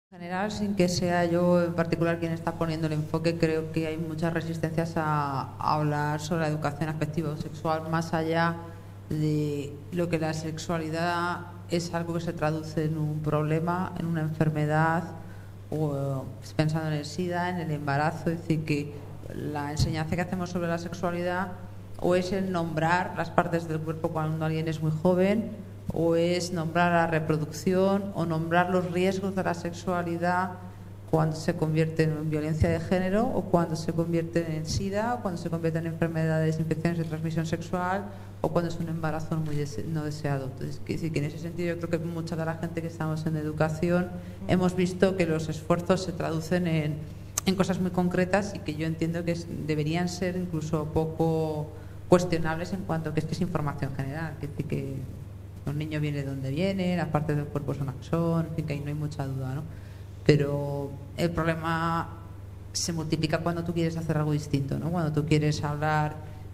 En general, sin que sea yo en particular quien está poniendo el enfoque, creo que hay muchas resistencias a hablar sobre la educación afectivo-sexual más allá de lo que la sexualidad es algo que se traduce en un problema, en una enfermedad, o pensando en el SIDA, en el embarazo. Es decir, que la enseñanza que hacemos sobre la sexualidad o es el nombrar las partes del cuerpo cuando alguien es muy joven, o es nombrar la reproducción o nombrar los riesgos de la sexualidad cuando se convierte en violencia de género o cuando se convierte en SIDA o cuando se convierte en enfermedades, infecciones de transmisión sexual o cuando es un embarazo no deseado. Entonces, que en ese sentido yo creo que mucha de la gente que estamos en educación hemos visto que los esfuerzos se traducen en cosas muy concretas y que yo entiendo que deberían ser incluso poco cuestionables en cuanto a que es información general, que un niño viene de donde viene, las partes del cuerpo son las que son, en fin, que ahí no hay mucha duda, ¿no? Pero el problema se multiplica cuando tú quieres hacer algo distinto, ¿no? Cuando tú quieres hablar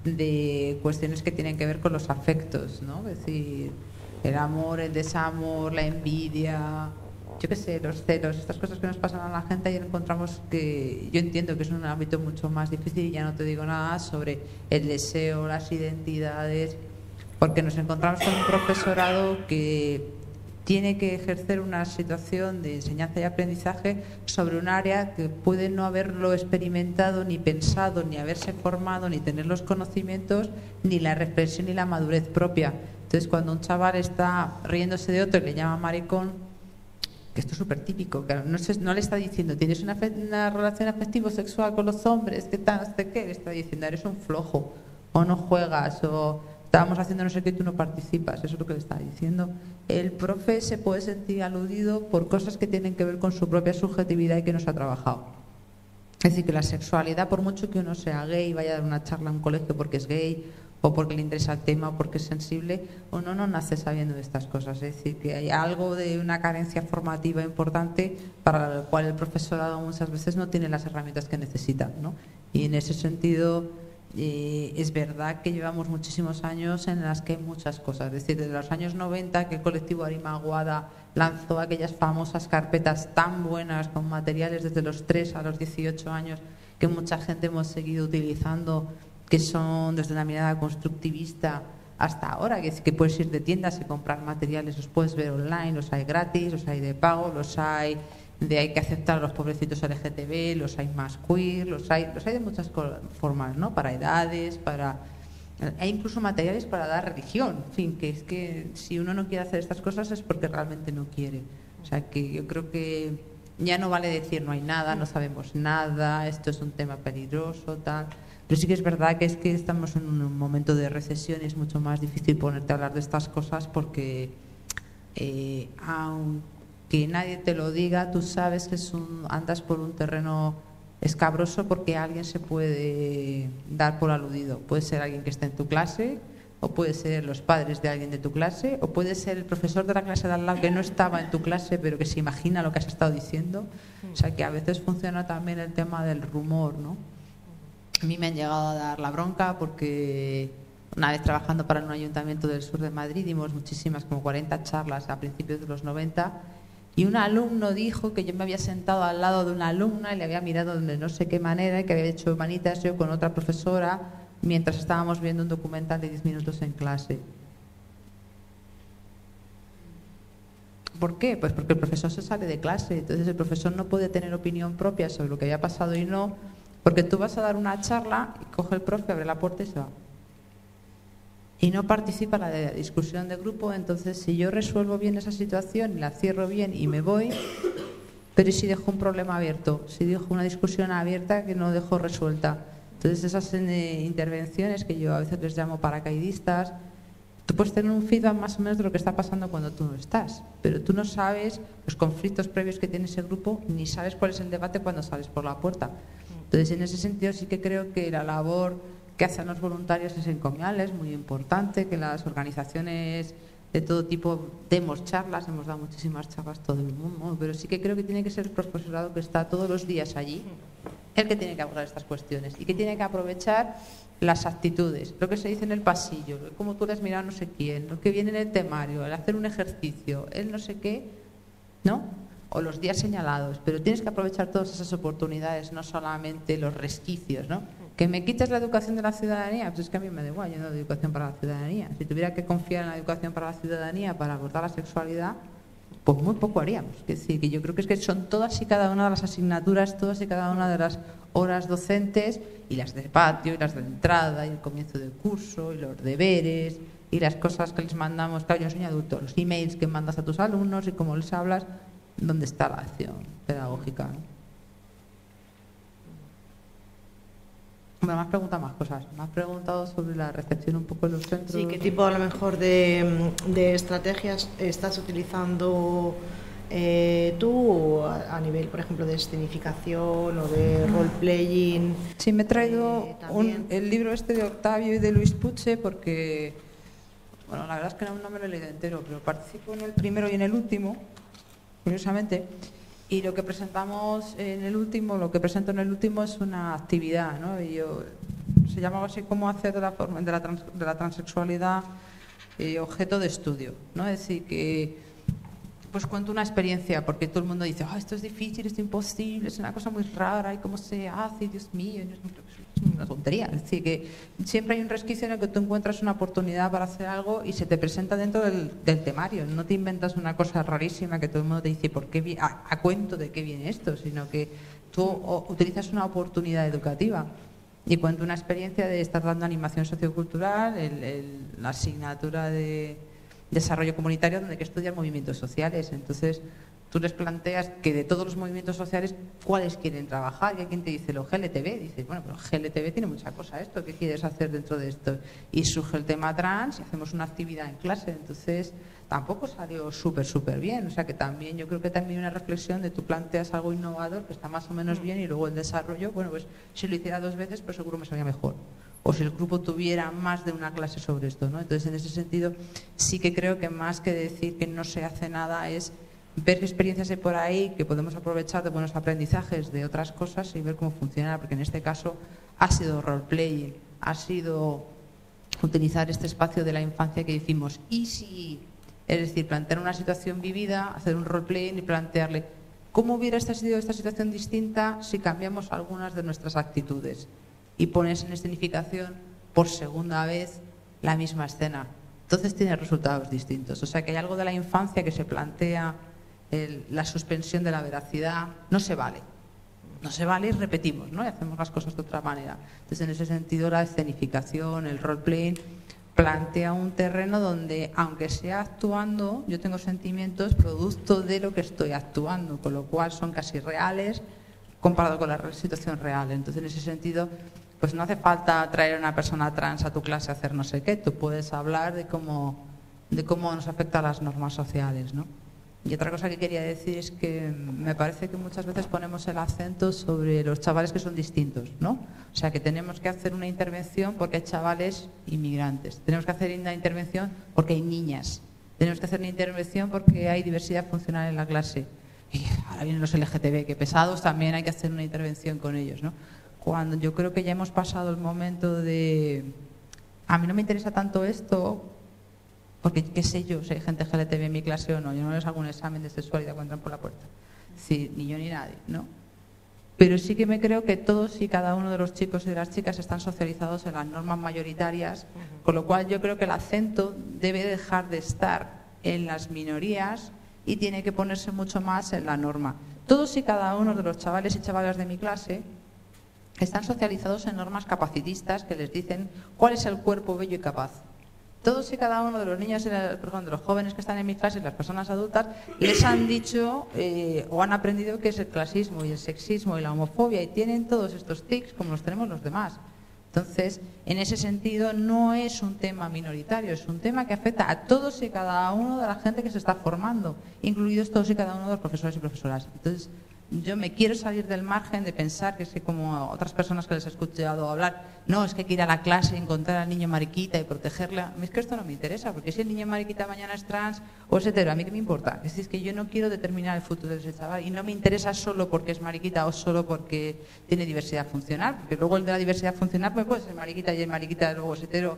de cuestiones que tienen que ver con los afectos, ¿no? Es decir, el amor, el desamor, la envidia, yo qué sé, los celos, estas cosas que nos pasan a la gente, y encontramos que yo entiendo que es un ámbito mucho más difícil, y ya no te digo nada sobre el deseo, las identidades, porque nos encontramos con un profesorado que tiene que ejercer una situación de enseñanza y aprendizaje sobre un área que puede no haberlo experimentado, ni pensado, ni haberse formado, ni tener los conocimientos, ni la reflexión ni la madurez propia. Entonces, cuando un chaval está riéndose de otro y le llama maricón, que esto es súper típico, claro, no le está diciendo tienes una relación afectivo-sexual con los hombres, ¿qué tal? ¿Qué? Le está diciendo eres un flojo, o no juegas, o estábamos haciendo no sé qué y tú no participas. Eso es lo que le está diciendo. El profe se puede sentir aludido por cosas que tienen que ver con su propia subjetividad y que no se ha trabajado. Es decir, que la sexualidad, por mucho que uno sea gay, vaya a dar una charla a un colegio porque es gay o porque le interesa el tema o porque es sensible, uno no nace sabiendo de estas cosas. Es decir, que hay algo de una carencia formativa importante para la cual el profesorado muchas veces no tiene las herramientas que necesita, ¿no? Y en ese sentido es verdad que llevamos muchísimos años en las que hay muchas cosas. Es decir, desde los años 90 que el colectivo Arimaguada lanzó aquellas famosas carpetas tan buenas con materiales desde los 3 a los 18 años que mucha gente hemos seguido utilizando, que son desde una mirada constructivista hasta ahora, que puedes ir de tiendas y comprar materiales, los puedes ver online, los hay gratis, los hay de pago, los hay hay que aceptar a los pobrecitos LGTB, los hay más queer, los hay de muchas formas, ¿no? Para edades, hay incluso materiales para dar religión, en fin, que es que si uno no quiere hacer estas cosas es porque realmente no quiere. O sea, que yo creo que ya no vale decir no hay nada, no sabemos nada, esto es un tema peligroso, tal. Pero sí que es verdad que estamos en un momento de recesión y es mucho más difícil ponerte a hablar de estas cosas porque aunque nadie te lo diga, tú sabes que andas por un terreno escabroso porque alguien se puede dar por aludido. Puede ser alguien que esté en tu clase, o puede ser los padres de alguien de tu clase, o puede ser el profesor de la clase de al lado que no estaba en tu clase pero que se imagina lo que has estado diciendo. O sea, que a veces funciona también el tema del rumor, ¿no? A mí me han llegado a dar la bronca porque una vez trabajando para un ayuntamiento del sur de Madrid dimos muchísimas, como 40 charlas a principios de los 90, y un alumno dijo que yo me había sentado al lado de una alumna y le había mirado de no sé qué manera y que había hecho manitas yo con otra profesora mientras estábamos viendo un documental de 10 minutos en clase. ¿Por qué? Pues porque el profesor se sale de clase, entonces el profesor no puede tener opinión propia sobre lo que había pasado y no, porque tú vas a dar una charla y coge el profe, abre la puerta y se va. Y no participa en la discusión de grupo. Entonces, si yo resuelvo bien esa situación y la cierro bien y me voy, pero si dejo un problema abierto, si dejo una discusión abierta que no dejo resuelta. Entonces, esas intervenciones que yo a veces les llamo paracaidistas, tú puedes tener un feedback más o menos de lo que está pasando cuando tú no estás, pero tú no sabes los conflictos previos que tiene ese grupo, ni sabes cuál es el debate cuando sales por la puerta. Entonces, en ese sentido sí que creo que la labor que hacen los voluntarios es encomiable, es muy importante, que las organizaciones de todo tipo demos charlas, hemos dado muchísimas charlas todo el mundo, pero sí que creo que tiene que ser el profesorado que está todos los días allí, el que tiene que abordar estas cuestiones y que tiene que aprovechar las actitudes, lo que se dice en el pasillo, cómo tú le has mirado a no sé quién, lo que viene en el temario, el hacer un ejercicio, el no sé qué, ¿no? o los días señalados, pero tienes que aprovechar todas esas oportunidades, no solamente los resquicios, ¿no? ¿Que me quites la educación de la ciudadanía? Pues es que a mí me da igual, yo no doy educación para la ciudadanía. Si tuviera que confiar en la educación para la ciudadanía para abordar la sexualidad, pues muy poco haríamos. Es decir, que yo creo que es que son todas y cada una de las asignaturas, todas y cada una de las horas docentes, y las de patio, y las de entrada, y el comienzo del curso, y los deberes, y las cosas que les mandamos, claro, yo soy adulto, los emails que mandas a tus alumnos y cómo les hablas, ¿dónde está la acción pedagógica, ¿no? Me has preguntado más cosas. Me has preguntado sobre la recepción un poco en los centros. Sí, ¿qué tipo a lo mejor de estrategias estás utilizando tú a nivel, por ejemplo, de escenificación o de role-playing? Sí, me he traído el libro este de Octavio y de Luis Puche porque, bueno, la verdad es que no me lo he leído entero, pero participo en el primero y en el último, curiosamente. Y lo que presentamos en el último, lo que presento en el último es una actividad, ¿no? Y se llamaba así como hacer de la transexualidad objeto de estudio, ¿no? Es decir, que pues cuento una experiencia, porque todo el mundo dice, esto es difícil, esto es imposible, es una cosa muy rara, y cómo se hace, Dios mío, es una tontería. Es decir, que siempre hay un resquicio en el que tú encuentras una oportunidad para hacer algo y se te presenta dentro del temario. No te inventas una cosa rarísima que todo el mundo te dice, ¿por qué a cuento de qué viene esto? Sino que tú utilizas una oportunidad educativa. Y cuento una experiencia de estar dando animación sociocultural, la asignatura de desarrollo comunitario, donde hay que estudiar movimientos sociales. Entonces tú les planteas que de todos los movimientos sociales, ¿cuáles quieren trabajar? Y hay quien te dice, los GLTB. Dices, bueno, pero GLTB tiene mucha cosa esto, ¿qué quieres hacer dentro de esto? Y surge el tema trans y hacemos una actividad en clase. Entonces tampoco salió súper bien. O sea que también yo creo que también una reflexión de tú planteas algo innovador que está más o menos bien y luego el desarrollo, bueno, pues si lo hiciera 2 veces, pues seguro me salía mejor. O si el grupo tuviera más de una clase sobre esto, ¿no? Entonces, en ese sentido, sí que creo que más que decir que no se hace nada es ver qué experiencias hay por ahí que podemos aprovechar de buenos aprendizajes de otras cosas y ver cómo funciona, porque en este caso ha sido role-playing, ha sido utilizar este espacio de la infancia que decimos, ¿y si? Es decir, plantear una situación vivida, hacer un role-playing y plantearle cómo hubiera sido esta situación distinta si cambiamos algunas de nuestras actitudes. Y pones en escenificación por segunda vez la misma escena. Entonces tiene resultados distintos. O sea que hay algo de la infancia que se plantea, la suspensión de la veracidad, no se vale. No se vale y repetimos, ¿no? Y hacemos las cosas de otra manera. Entonces en ese sentido la escenificación, el role-playing, plantea un terreno donde, aunque sea actuando, yo tengo sentimientos producto de lo que estoy actuando, con lo cual son casi reales comparado con la situación real. Entonces en ese sentido, pues no hace falta traer a una persona trans a tu clase a hacer no sé qué, tú puedes hablar de cómo nos afectan las normas sociales, ¿no? Y otra cosa que quería decir es que me parece que muchas veces ponemos el acento sobre los chavales que son distintos, ¿no? O sea, que tenemos que hacer una intervención porque hay chavales inmigrantes, tenemos que hacer una intervención porque hay niñas, tenemos que hacer una intervención porque hay diversidad funcional en la clase. Y ahora vienen los LGTB, que pesados, también hay que hacer una intervención con ellos, ¿no? Cuando yo creo que ya hemos pasado el momento de a mí no me interesa tanto esto porque qué sé yo, si hay gente LGTB en mi clase o no, yo no les hago un examen de sexualidad cuando entran por la puerta, sí, ni yo ni nadie, ¿no? Pero sí que me creo que todos y cada uno de los chicos y de las chicas están socializados en las normas mayoritarias, con lo cual yo creo que el acento debe dejar de estar en las minorías y tiene que ponerse mucho más en la norma. Todos y cada uno de los chavales y chavalas de mi clase están socializados en normas capacitistas que les dicen cuál es el cuerpo bello y capaz. Todos y cada uno de los niños, perdón, de los jóvenes que están en mi clase y las personas adultas les han dicho o han aprendido qué es el clasismo y el sexismo y la homofobia y tienen todos estos tics como los tenemos los demás. Entonces, en ese sentido, no es un tema minoritario, es un tema que afecta a todos y cada uno de la gente que se está formando, incluidos todos y cada uno de los profesores y profesoras. Entonces, yo me quiero salir del margen de pensar que es que como otras personas que les he escuchado hablar, no, es que hay que ir a la clase y encontrar al niño mariquita y protegerla. Es que esto no me interesa, porque si el niño mariquita mañana es trans o es hetero, ¿a mí qué me importa? Es decir, es que yo no quiero determinar el futuro de ese chaval y no me interesa solo porque es mariquita o solo porque tiene diversidad funcional, porque luego el de la diversidad funcional pues puede ser mariquita y el mariquita luego es hetero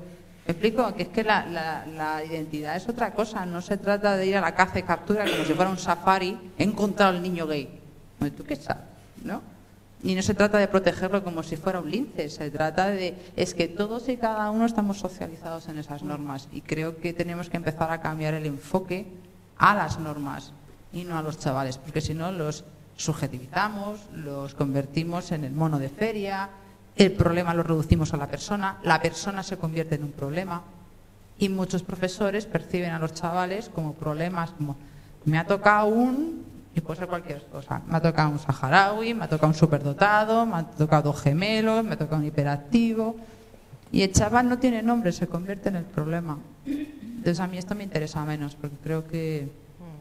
¿Me explico? Que es que la identidad es otra cosa. No se trata de ir a la caza y captura como si fuera un safari, he encontrado al niño gay. Bueno, ¿tú qué sabes? ¿No? Y no se trata de protegerlo como si fuera un lince. Se trata es que todos y cada uno estamos socializados en esas normas. Y creo que tenemos que empezar a cambiar el enfoque a las normas y no a los chavales. Porque si no, los subjetivizamos, los convertimos en el mono de feria. El problema lo reducimos a la persona se convierte en un problema y muchos profesores perciben a los chavales como problemas, como me ha tocado y puede ser cualquier cosa, me ha tocado un saharaui, me ha tocado un superdotado, me ha tocado 2 gemelos, me ha tocado un hiperactivo y el chaval no tiene nombre, se convierte en el problema. Entonces a mí esto me interesa menos porque creo que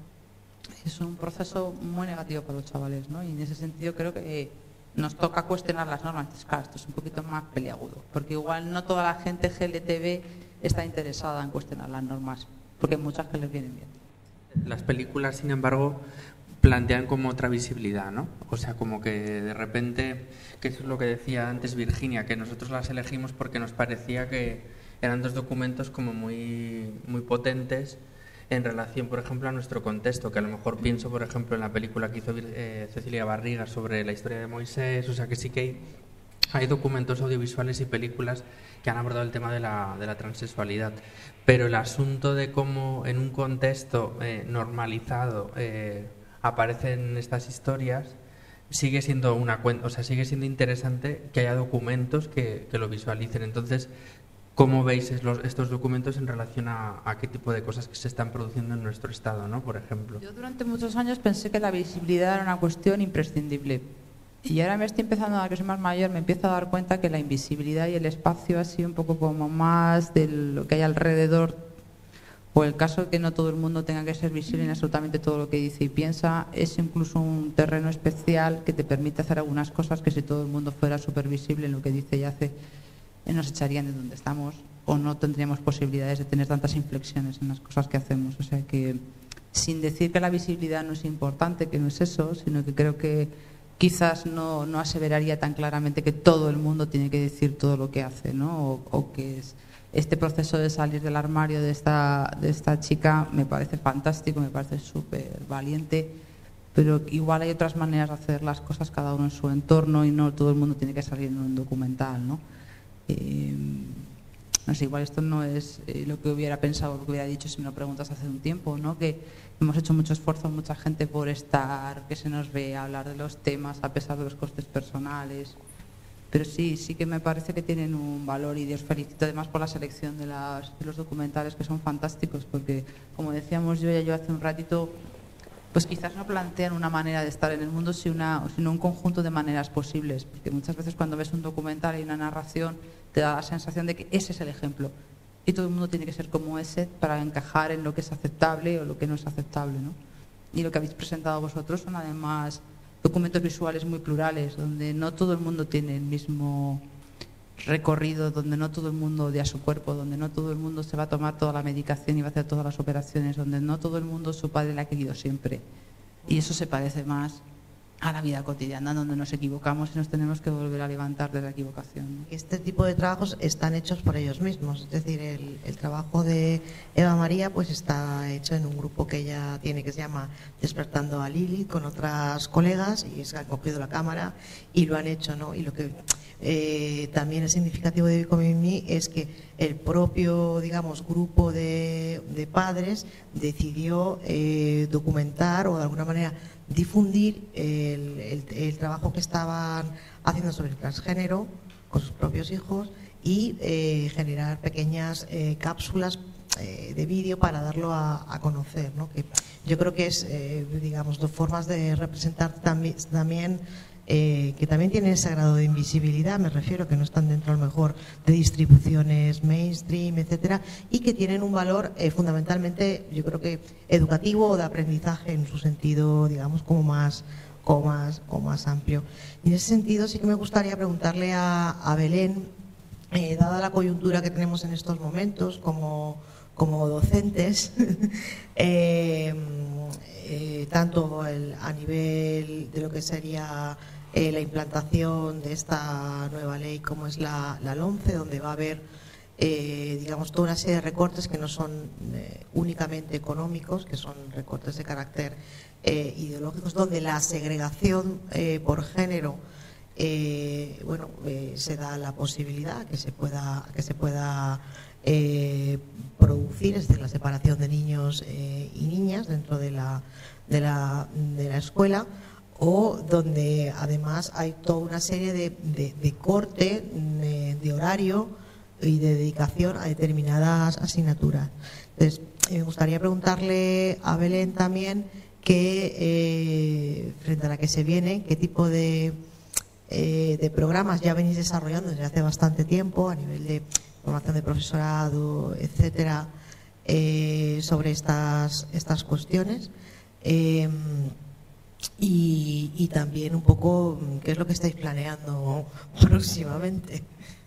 es un proceso muy negativo para los chavales, ¿no? Y en ese sentido creo que nos toca cuestionar las normas. Claro, esto es un poquito más peliagudo, porque igual no toda la gente GLTB está interesada en cuestionar las normas, porque hay muchas que les vienen bien. Las películas, sin embargo, plantean como otra visibilidad, ¿no? O sea, como que de repente, que eso es lo que decía antes Virginia, que nosotros las elegimos porque nos parecía que eran 2 documentos como muy, muy potentes en relación, por ejemplo, a nuestro contexto, que a lo mejor pienso, por ejemplo, en la película que hizo Cecilia Barriga sobre la historia de Moisés, o sea que sí que hay documentos audiovisuales y películas que han abordado el tema de la transexualidad, pero el asunto de cómo en un contexto normalizado aparecen estas historias sigue siendo sigue siendo interesante que haya documentos que lo visualicen. Entonces, ¿cómo veis estos documentos en relación a qué tipo de cosas que se están produciendo en nuestro Estado, ¿no? Por ejemplo. Yo durante muchos años pensé que la visibilidad era una cuestión imprescindible. Y ahora me estoy empezando, a que soy más mayor, me empiezo a dar cuenta que la invisibilidad y el espacio ha sido un poco como más de lo que hay alrededor, o el caso de que no todo el mundo tenga que ser visible en absolutamente todo lo que dice y piensa, es incluso un terreno especial que te permite hacer algunas cosas que si todo el mundo fuera súper visible en lo que dice y hace, nos echarían de donde estamos o no tendríamos posibilidades de tener tantas inflexiones en las cosas que hacemos. O sea que, sin decir que la visibilidad no es importante, que no es eso, sino que creo que quizás no aseveraría tan claramente que todo el mundo tiene que decir todo lo que hace, ¿no? O que es este proceso de salir del armario de esta chica me parece fantástico, me parece súper valiente, pero igual hay otras maneras de hacer las cosas cada uno en su entorno y no todo el mundo tiene que salir en un documental, ¿no? No sé, igual esto no es lo que hubiera pensado, lo que hubiera dicho si me lo preguntas hace un tiempo, ¿no? Que hemos hecho mucho esfuerzo, mucha gente por estar, que se nos ve, hablar de los temas a pesar de los costes personales, pero sí que me parece que tienen un valor y os felicito además por la selección de los documentales que son fantásticos, porque como decíamos yo hace un ratito, pues quizás no plantean una manera de estar en el mundo, sino un conjunto de maneras posibles, porque muchas veces cuando ves un documental y una narración te da la sensación de que ese es el ejemplo y todo el mundo tiene que ser como ese para encajar en lo que es aceptable o lo que no es aceptable, ¿no? Y lo que habéis presentado vosotros son además documentos visuales muy plurales, donde no todo el mundo tiene el mismo recorrido, donde no todo el mundo odia su cuerpo, donde no todo el mundo se va a tomar toda la medicación y va a hacer todas las operaciones, donde no todo el mundo su padre le ha querido siempre. Y eso se parece más a la vida cotidiana, donde nos equivocamos y nos tenemos que volver a levantar de la equivocación, ¿no? Este tipo de trabajos están hechos por ellos mismos, es decir, el trabajo de Eva María pues está hecho en un grupo que ella tiene que se llama Despertando a Lili con otras colegas y se han cogido la cámara y lo han hecho, ¿no? Y lo que también es significativo de Becoming Me es que el propio, digamos, grupo de padres decidió documentar o de alguna manera difundir el trabajo que estaban haciendo sobre el transgénero con sus propios hijos y generar pequeñas cápsulas de vídeo para darlo a conocer, ¿no? Que yo creo que es, digamos, dos formas de representar también que también tienen ese grado de invisibilidad, me refiero, que no están dentro a lo mejor de distribuciones mainstream, etcétera, y que tienen un valor fundamentalmente, yo creo que educativo o de aprendizaje en su sentido, digamos, como más amplio. Y en ese sentido sí que me gustaría preguntarle a Belén, dada la coyuntura que tenemos en estos momentos como docentes, tanto a nivel de lo que sería la implantación de esta nueva ley como es la LOMCE, donde va a haber digamos, toda una serie de recortes que no son únicamente económicos, que son recortes de carácter ideológicos, donde la segregación por género se da la posibilidad que se pueda producir, es decir, la separación de niños y niñas dentro de la escuela, o donde además hay toda una serie de corte de horario y de dedicación a determinadas asignaturas. Entonces, me gustaría preguntarle a Belén también que, frente a la que se viene, qué tipo de programas ya venís desarrollando desde hace bastante tiempo a nivel de formación de profesorado, etcétera, sobre estas cuestiones, y también un poco qué es lo que estáis planeando próximamente.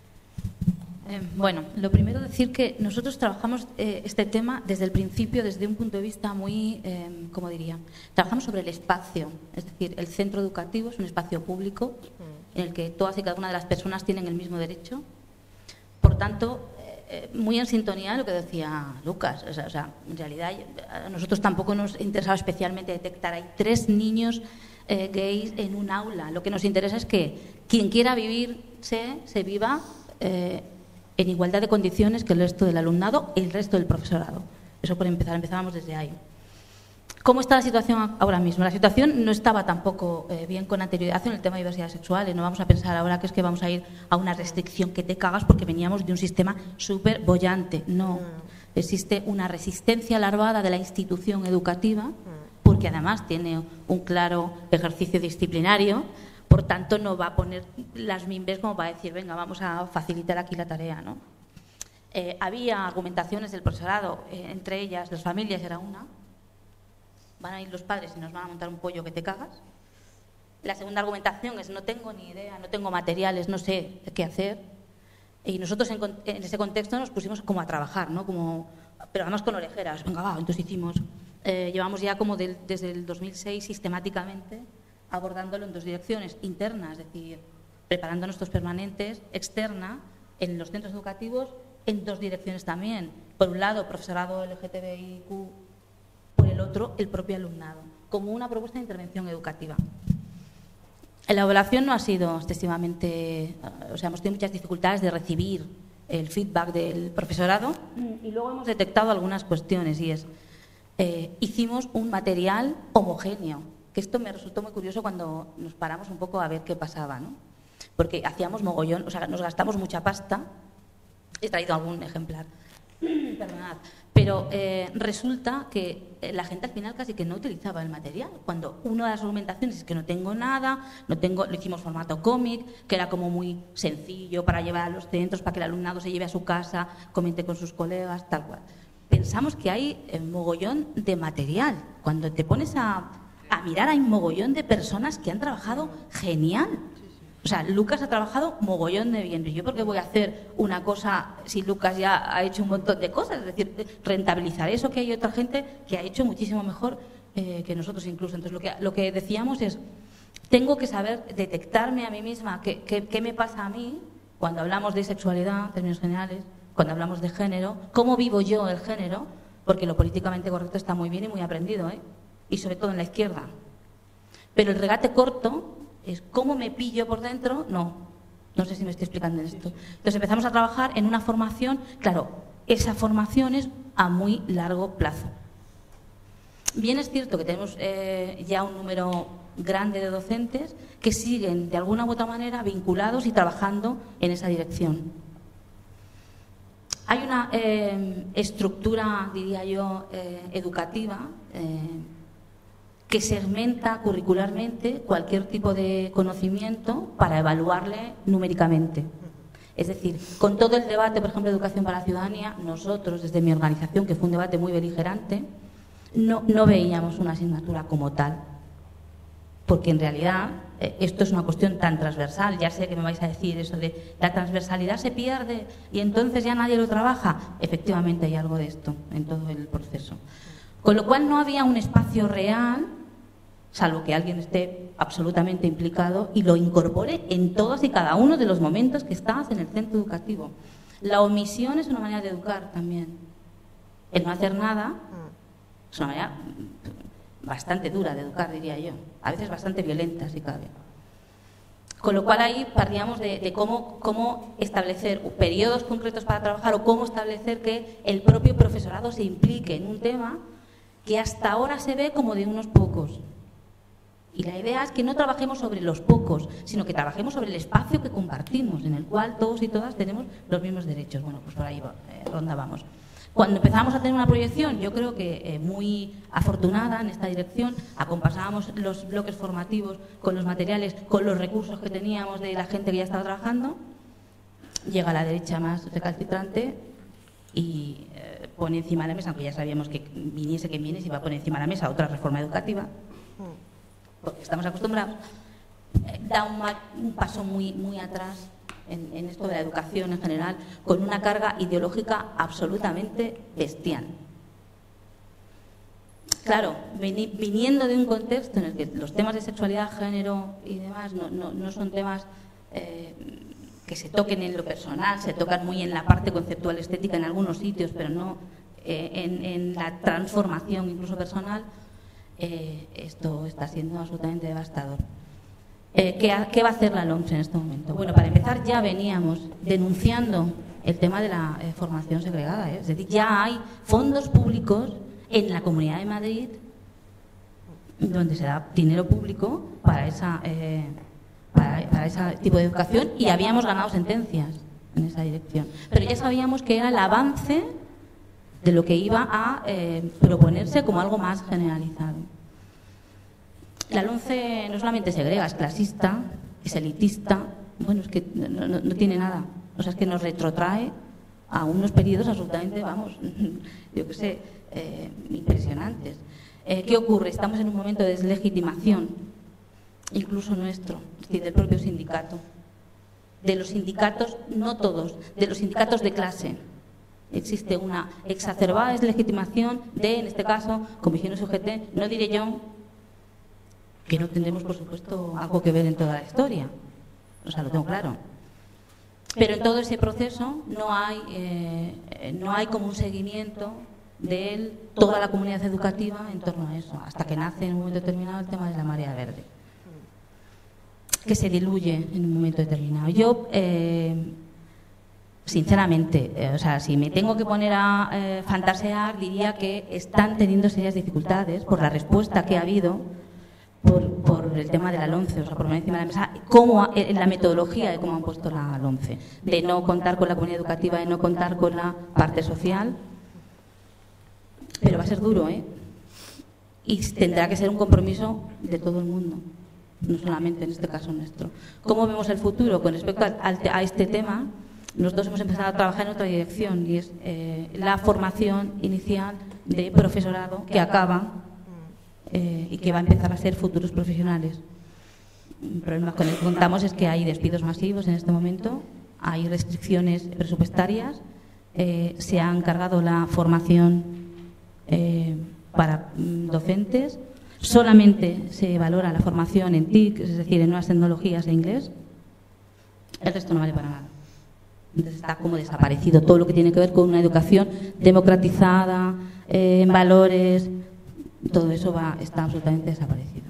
Bueno, lo primero decir que nosotros trabajamos este tema desde el principio, desde un punto de vista muy, ¿cómo diría? Trabajamos sobre el espacio, es decir, el centro educativo es un espacio público en el que todas y cada una de las personas tienen el mismo derecho. Por tanto, muy en sintonía de lo que decía Lucas. O sea, en realidad a nosotros tampoco nos interesaba especialmente detectar. Hay 3 niños gays en un aula. Lo que nos interesa es que quien quiera se viva en igualdad de condiciones que el resto del alumnado y el resto del profesorado. Eso por empezar, empezábamos desde ahí. ¿Cómo está la situación ahora mismo? La situación no estaba tampoco bien con anterioridad en el tema de diversidad sexual. No vamos a pensar ahora que es que vamos a ir a una restricción que te cagas porque veníamos de un sistema súper boyante. No. Existe una resistencia larvada de la institución educativa, porque además tiene un claro ejercicio disciplinario. Por tanto, no va a poner las mimbres como para decir, venga, vamos a facilitar aquí la tarea, ¿no? Había argumentaciones del profesorado, entre ellas las familias era una. Van a ir los padres y nos van a montar un pollo que te cagas. La segunda argumentación es, no tengo ni idea, no tengo materiales, no sé qué hacer. Y nosotros en ese contexto nos pusimos como a trabajar, ¿no? Pero además con orejeras. Venga, va, entonces hicimos. Llevamos ya como desde el 2006 sistemáticamente abordándolo en 2 direcciones, internas, es decir, preparando nuestros permanentes, externa, en los centros educativos, en 2 direcciones también. Por un lado, profesorado LGTBIQ, por el otro, el propio alumnado, como una propuesta de intervención educativa. La evaluación no ha sido excesivamente, hemos tenido muchas dificultades de recibir el feedback del profesorado y luego hemos detectado algunas cuestiones y es, hicimos un material homogéneo, que esto me resultó muy curioso cuando nos paramos un poco a ver qué pasaba, ¿no? Porque hacíamos mogollón, nos gastamos mucha pasta, he traído algún ejemplar, perdonad, pero resulta que la gente al final casi que no utilizaba el material, cuando una de las argumentaciones es que no tengo nada, lo hicimos formato cómic, que era como muy sencillo para llevar a los centros, para que el alumnado se lleve a su casa, comente con sus colegas, tal cual. Pensamos que hay mogollón de material, cuando te pones a mirar hay mogollón de personas que han trabajado genial. O sea, Lucas ha trabajado mogollón de bien. ¿Yo por qué voy a hacer una cosa si Lucas ya ha hecho un montón de cosas? Es decir, rentabilizar eso que hay otra gente que ha hecho muchísimo mejor que nosotros incluso. Entonces, lo que decíamos es, tengo que saber detectarme a mí misma qué me pasa a mí cuando hablamos de sexualidad, en términos generales, cuando hablamos de género, cómo vivo yo el género, porque lo políticamente correcto está muy bien y muy aprendido, y sobre todo en la izquierda. Pero el regate corto es cómo me pillo por dentro, no sé si me estoy explicando en esto. Entonces empezamos a trabajar en una formación, claro, esa formación es a muy largo plazo. Bien es cierto que tenemos ya un número grande de docentes que siguen de alguna u otra manera vinculados y trabajando en esa dirección. Hay una estructura, diría yo, educativa que segmenta curricularmente cualquier tipo de conocimiento para evaluarle numéricamente. Es decir, con todo el debate, por ejemplo, de educación para la ciudadanía, nosotros, desde mi organización, que fue un debate muy beligerante, no veíamos una asignatura como tal. Porque en realidad esto es una cuestión tan transversal. Ya sé que me vais a decir eso de la transversalidad se pierde y entonces ya nadie lo trabaja. Efectivamente hay algo de esto en todo el proceso. Con lo cual no había un espacio real, salvo que alguien esté absolutamente implicado y lo incorpore en todos y cada uno de los momentos que estás en el centro educativo. La omisión es una manera de educar también. El no hacer nada es una manera bastante dura de educar, diría yo. A veces bastante violenta, si cabe. Con lo cual ahí partíamos de cómo establecer periodos concretos para trabajar o cómo establecer que el propio profesorado se implique en un tema que hasta ahora se ve como de unos pocos. Y la idea es que no trabajemos sobre los pocos, sino que trabajemos sobre el espacio que compartimos, en el cual todos y todas tenemos los mismos derechos. Bueno, pues por ahí rondábamos. Cuando empezamos a tener una proyección, yo creo que muy afortunada en esta dirección, acompasábamos los bloques formativos con los materiales, con los recursos que teníamos de la gente que ya estaba trabajando. Llega la derecha más recalcitrante y pone encima de la mesa, aunque ya sabíamos que viniese quien viene, se iba a poner encima de la mesa otra reforma educativa, porque estamos acostumbrados, da un paso muy atrás en esto de la educación en general, con una carga ideológica absolutamente bestial. Claro, viniendo de un contexto en el que los temas de sexualidad, género y demás no son temas que se toquen en lo personal, se tocan muy en la parte conceptual estética en algunos sitios, pero no en la transformación incluso personal, esto está siendo absolutamente devastador. ¿Qué va a hacer la LOMSE en este momento? Bueno, para empezar, ya veníamos denunciando el tema de la formación segregada, es decir, ya hay fondos públicos en la Comunidad de Madrid donde se da dinero público para ese tipo de educación y habíamos ganado sentencias en esa dirección. Pero ya sabíamos que era el avance de lo que iba a proponerse como algo más generalizado. La LOMCE no solamente segrega, es clasista, es elitista, bueno, es que no tiene nada. O sea, es que nos retrotrae a unos periodos absolutamente, vamos, yo qué sé, impresionantes. ¿Qué ocurre? Estamos en un momento de deslegitimación, incluso nuestro, es decir, del propio sindicato. De los sindicatos, no todos, de los sindicatos de clase. Existe una exacerbada deslegitimación de, en este caso, comisiones UGT, no diré yo, que no tendremos, por supuesto, algo que ver en toda la historia. O sea, lo tengo claro. Pero en todo ese proceso no hay como un seguimiento de toda la comunidad educativa en torno a eso, hasta que nace en un momento determinado el tema de la marea verde, que se diluye en un momento determinado. Yo, sinceramente, o sea, si me tengo que poner a fantasear, diría que están teniendo serias dificultades por la respuesta que ha habido por el tema de la LOMCE, o sea, por poner encima de la mesa la metodología de cómo han puesto la LOMCE, de no contar con la comunidad educativa, de no contar con la parte social. Pero va a ser duro, y tendrá que ser un compromiso de todo el mundo, no solamente en este caso nuestro. ¿Cómo vemos el futuro? Con respecto a este tema, nosotros hemos empezado a trabajar en otra dirección, y es la formación inicial de profesorado que acaba y que va a empezar a ser futuros profesionales. El problema con el que contamos es que hay despidos masivos en este momento, hay restricciones presupuestarias, se ha encargado la formación para docentes, solamente se valora la formación en TIC, es decir, en nuevas tecnologías e inglés, el resto no vale para nada. Entonces está como desaparecido todo lo que tiene que ver con una educación democratizada, en valores. Todo eso está absolutamente desaparecido.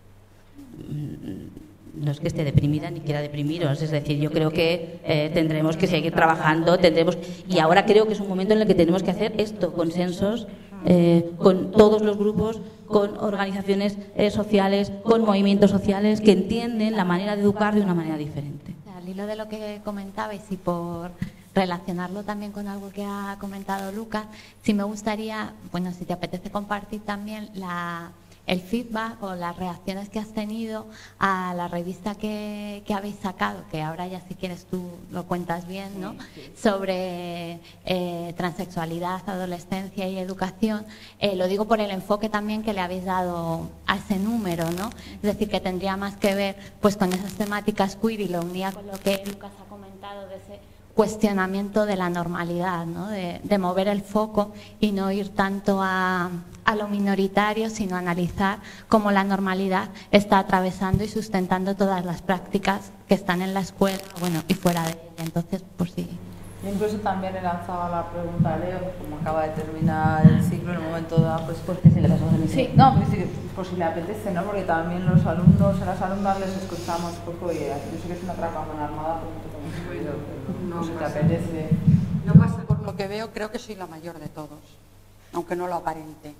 No es que esté deprimida ni quiera deprimiros, es decir, yo creo que tendremos que seguir trabajando, y ahora creo que es un momento en el que tenemos que hacer esto, consensos con todos los grupos, con organizaciones sociales, con movimientos sociales que entienden la manera de educar de una manera diferente. Al hilo de lo que comentabais y por relacionarlo también con algo que ha comentado Lucas, sí me gustaría, bueno, si te apetece compartir también el feedback o las reacciones que has tenido a la revista que habéis sacado, que ahora ya si quieres tú lo cuentas bien, ¿no? Sobre transexualidad, adolescencia y educación. Lo digo por el enfoque también que le habéis dado a ese número, ¿no? Es decir, que tendría más que ver pues con esas temáticas queer, y lo unía con lo que Lucas ha comentado de ese cuestionamiento de la normalidad, ¿no? De mover el foco y no ir tanto a lo minoritario, sino analizar cómo la normalidad está atravesando y sustentando todas las prácticas que están en la escuela, bueno, y fuera de ella. Entonces, por si Yo incluso también le lanzaba la pregunta a Leo, como acaba de terminar el ciclo, en un momento dado, pues que si le das a sí, no, pues, pues si le apetece, ¿no? Porque también los alumnos, a las alumnas les escuchamos poco y yo sé que es una trampa con armada, pero no, si te apetece. No pasa. Por lo que veo, creo que soy la mayor de todos, aunque no lo aparente.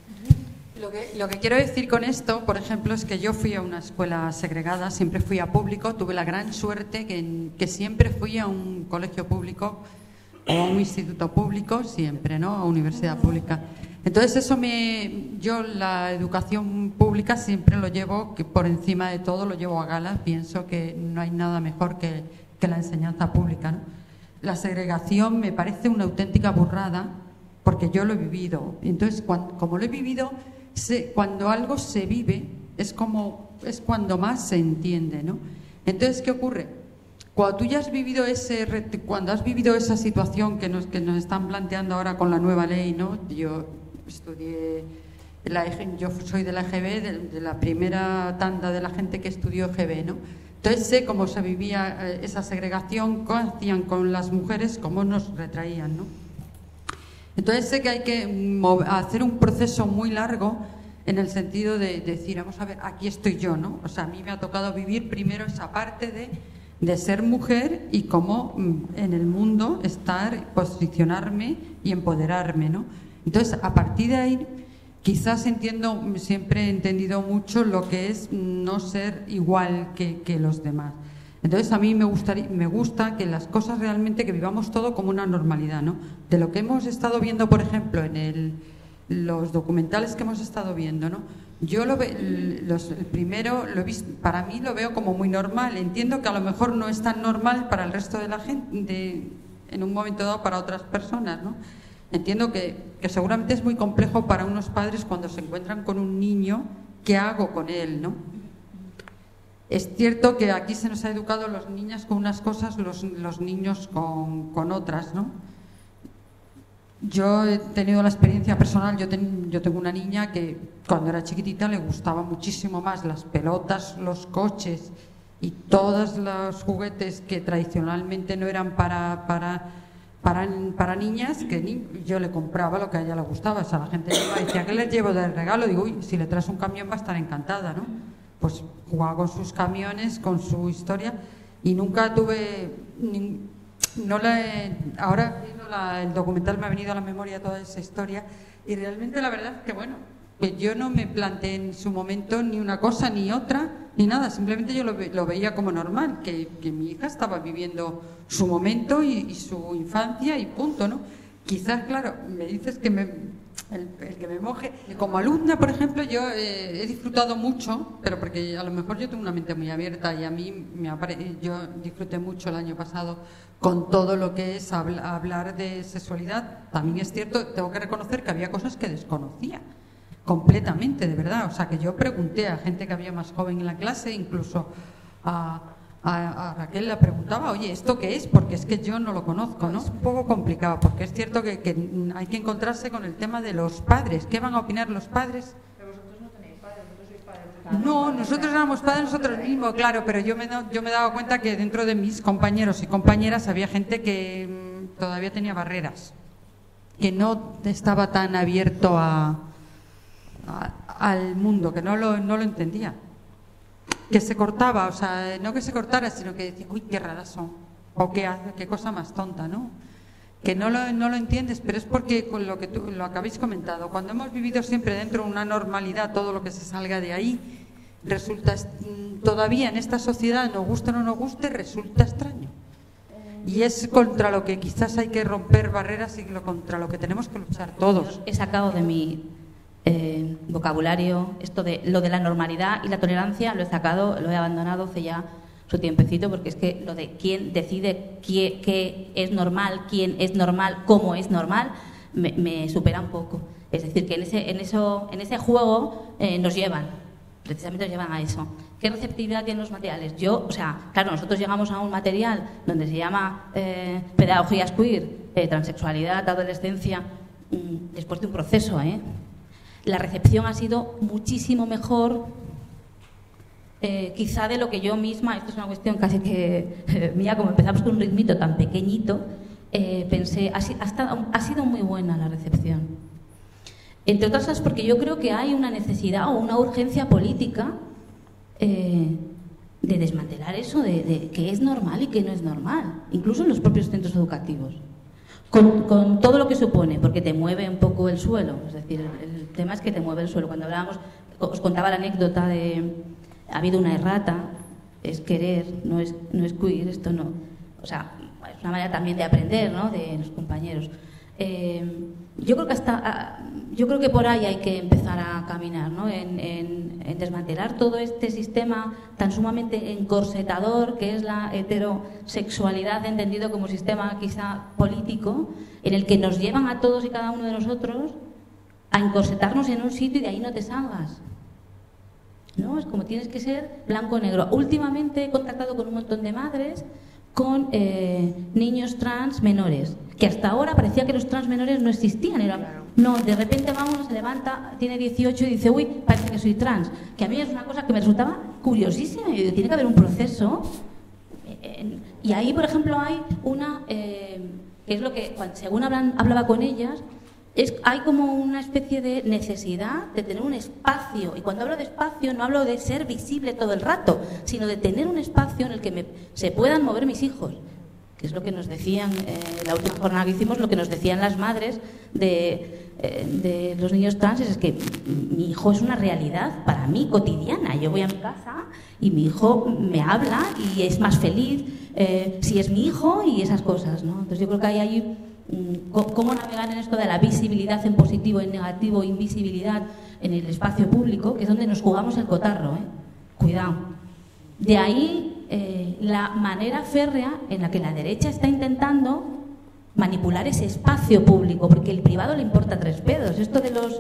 Lo que quiero decir con esto, por ejemplo, es que yo fui a una escuela segregada, siempre fui a público, tuve la gran suerte que siempre fui a un colegio público o a un instituto público, siempre, ¿no? A universidad pública. Entonces yo la educación pública siempre lo llevo, que por encima de todo lo llevo a gala, pienso que no hay nada mejor que la enseñanza pública, ¿no? La segregación me parece una auténtica burrada porque yo lo he vivido. Entonces, como lo he vivido, cuando algo se vive es cuando más se entiende, ¿no? Entonces, ¿qué ocurre? Cuando tú ya has vivido cuando has vivido esa situación que nos están planteando ahora con la nueva ley, ¿no? Yo estudié yo soy de la EGB, de la primera tanda de la gente que estudió EGB, ¿no? Entonces sé cómo se vivía esa segregación, qué hacían con las mujeres, cómo nos retraían, ¿no? Entonces sé que hay que hacer un proceso muy largo en el sentido de decir, vamos a ver, aquí estoy yo, ¿no? O sea, a mí me ha tocado vivir primero esa parte de ser mujer y cómo en el mundo estar, posicionarme y empoderarme, ¿no? Entonces, a partir de ahí, quizás siempre he entendido mucho lo que es no ser igual que los demás. Entonces a mí me gusta que las cosas realmente, que vivamos todo como una normalidad, ¿no? De lo que hemos estado viendo, por ejemplo, en los documentales que hemos estado viendo, ¿no? Yo el primero para mí lo veo como muy normal. Entiendo que a lo mejor no es tan normal para el resto de la gente, en un momento dado para otras personas, ¿no? Entiendo que seguramente es muy complejo para unos padres cuando se encuentran con un niño, ¿qué hago con él, no? Es cierto que aquí se nos ha educado los niños con unas cosas, los niños con otras, ¿no? Yo he tenido la experiencia personal, yo tengo una niña que cuando era chiquitita le gustaba muchísimo más las pelotas, los coches y todos los juguetes que tradicionalmente no eran para niñas, que yo le compraba lo que a ella le gustaba. O sea, la gente me decía, ¿qué les llevo de regalo? Digo, uy, si le traes un camión va a estar encantada, ¿no? Pues jugaba con sus camiones, con su historia, y nunca tuve... ahora el documental me ha venido a la memoria toda esa historia, y realmente la verdad es que, bueno, que yo no me planteé en su momento ni una cosa ni otra, ni nada, simplemente yo lo veía como normal, que mi hija estaba viviendo su momento y su infancia y punto, ¿no? Quizás, claro, me dices que el que me moje. Como alumna, por ejemplo, yo he disfrutado mucho, pero porque a lo mejor yo tengo una mente muy abierta y a mí yo disfruté mucho el año pasado con todo lo que es hablar de sexualidad. También es cierto, tengo que reconocer que había cosas que desconocía completamente, de verdad. O sea, que yo pregunté a gente que había más joven en la clase, incluso a Raquel le preguntaba, oye, ¿esto qué es? Porque es que yo no lo conozco, ¿no? Es un poco complicado, porque es cierto que hay que encontrarse con el tema de los padres. ¿Qué van a opinar los padres? Pero vosotros no tenéis padres, vosotros sois padres. No, nosotros éramos padres nosotros mismos, claro, pero yo me he dado cuenta que dentro de mis compañeros y compañeras había gente que todavía tenía barreras, que no estaba tan abierto al mundo, que no lo entendía. Que se cortaba, o sea, no que se cortara, sino que decía, uy, qué raras son, o qué cosa más tonta, ¿no? Que no lo entiendes, pero es porque con lo que habéis comentado, cuando hemos vivido siempre dentro de una normalidad, todo lo que se salga de ahí, resulta, todavía en esta sociedad, nos guste o no nos guste, resulta extraño. Y es contra lo que quizás hay que romper barreras y contra lo que tenemos que luchar todos. He sacado de mi vocabulario esto de lo de la normalidad y la tolerancia, lo he abandonado hace ya su tiempecito, porque es que lo de quién decide qué es normal, quién es normal, cómo es normal, me supera un poco. Es decir, que en ese juego precisamente nos llevan a eso. ¿Qué receptividad tienen los materiales? Claro, nosotros llegamos a un material donde se llama pedagogías queer, transexualidad, adolescencia, después de un proceso, la recepción ha sido muchísimo mejor, quizá de lo que yo misma, esto es una cuestión casi que mía, como empezamos con un ritmito tan pequeñito, pensé, ha sido muy buena la recepción. Entre otras cosas porque yo creo que hay una necesidad o una urgencia política de desmantelar eso de que es normal y que no es normal, incluso en los propios centros educativos. Con todo lo que supone, porque te mueve un poco el suelo, es decir, el tema es que te mueve el suelo. Cuando hablábamos, os contaba la anécdota de ha habido una errata, es querer, no es queer, esto no. O sea, es una manera también de aprender, ¿no?, de los compañeros. Yo creo que por ahí hay que empezar a caminar, ¿no?, en desmantelar todo este sistema tan sumamente encorsetador que es la heterosexualidad, entendido como sistema quizá político, en el que nos llevan a todos y cada uno de nosotros a encorsetarnos en un sitio y de ahí no te salgas, ¿no? Es como tienes que ser blanco o negro. Últimamente he contactado con un montón de madres con niños trans menores, que hasta ahora parecía que los trans menores no existían. No, de repente se levanta, tiene 18 y dice, uy, parece que soy trans. Que a mí es una cosa que me resultaba curiosísima. Y tiene que haber un proceso. Y ahí, por ejemplo, hay una, que es lo que, según hablaba con ellas, hay como una especie de necesidad de tener un espacio, y cuando hablo de espacio no hablo de ser visible todo el rato, sino de tener un espacio en el que se puedan mover mis hijos, que es lo que nos decían, la última jornada que hicimos, lo que nos decían las madres de los niños trans, es que mi hijo es una realidad para mí cotidiana. Yo voy a mi casa y mi hijo me habla y es más feliz si es mi hijo y esas cosas, ¿no? Entonces yo creo que hay cómo navegar en esto de la visibilidad en positivo, en negativo, invisibilidad en el espacio público, que es donde nos jugamos el cotarro, ¿eh? Cuidado. De ahí la manera férrea en la que la derecha está intentando manipular ese espacio público, porque el privado le importa tres pedos. Esto de los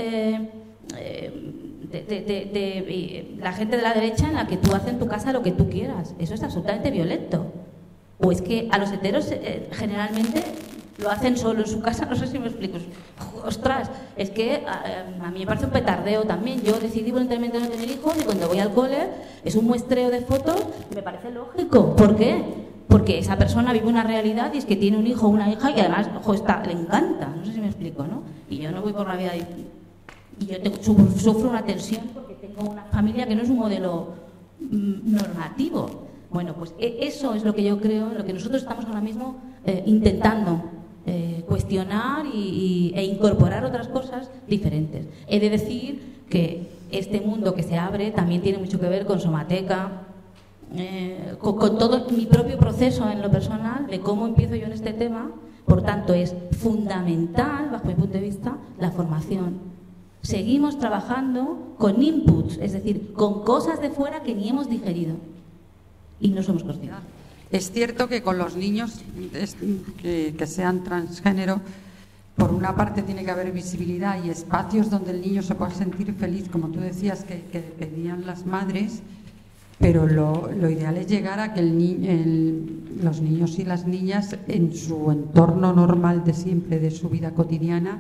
la gente de la derecha en la que tú haces en tu casa lo que tú quieras, eso es absolutamente violento. O es que a los heteros generalmente lo hacen solo en su casa, no sé si me explico. Ostras, es que a mí me parece un petardeo también. Yo decidí voluntariamente no tener hijos y cuando voy al cole es un muestreo de fotos, me parece lógico. ¿Por qué? Porque esa persona vive una realidad y es que tiene un hijo o una hija y además, le encanta. No sé si me explico, ¿no? Y yo no voy por la vida y yo sufro una tensión porque tengo una familia que no es un modelo normativo. Bueno, pues eso es lo que yo creo, lo que nosotros estamos ahora mismo intentando cuestionar e incorporar otras cosas diferentes. He de decir que este mundo que se abre también tiene mucho que ver con Somateca, con todo mi propio proceso en lo personal de cómo empiezo yo en este tema. Por tanto, es fundamental, bajo mi punto de vista, la formación. Seguimos trabajando con inputs, es decir, con cosas de fuera que ni hemos digerido y no somos conscientes. Es cierto que con los niños que sean transgénero, por una parte tiene que haber visibilidad y espacios donde el niño se pueda sentir feliz, como tú decías que pedían las madres, pero lo ideal es llegar a que los niños y las niñas en su entorno normal de siempre, de su vida cotidiana,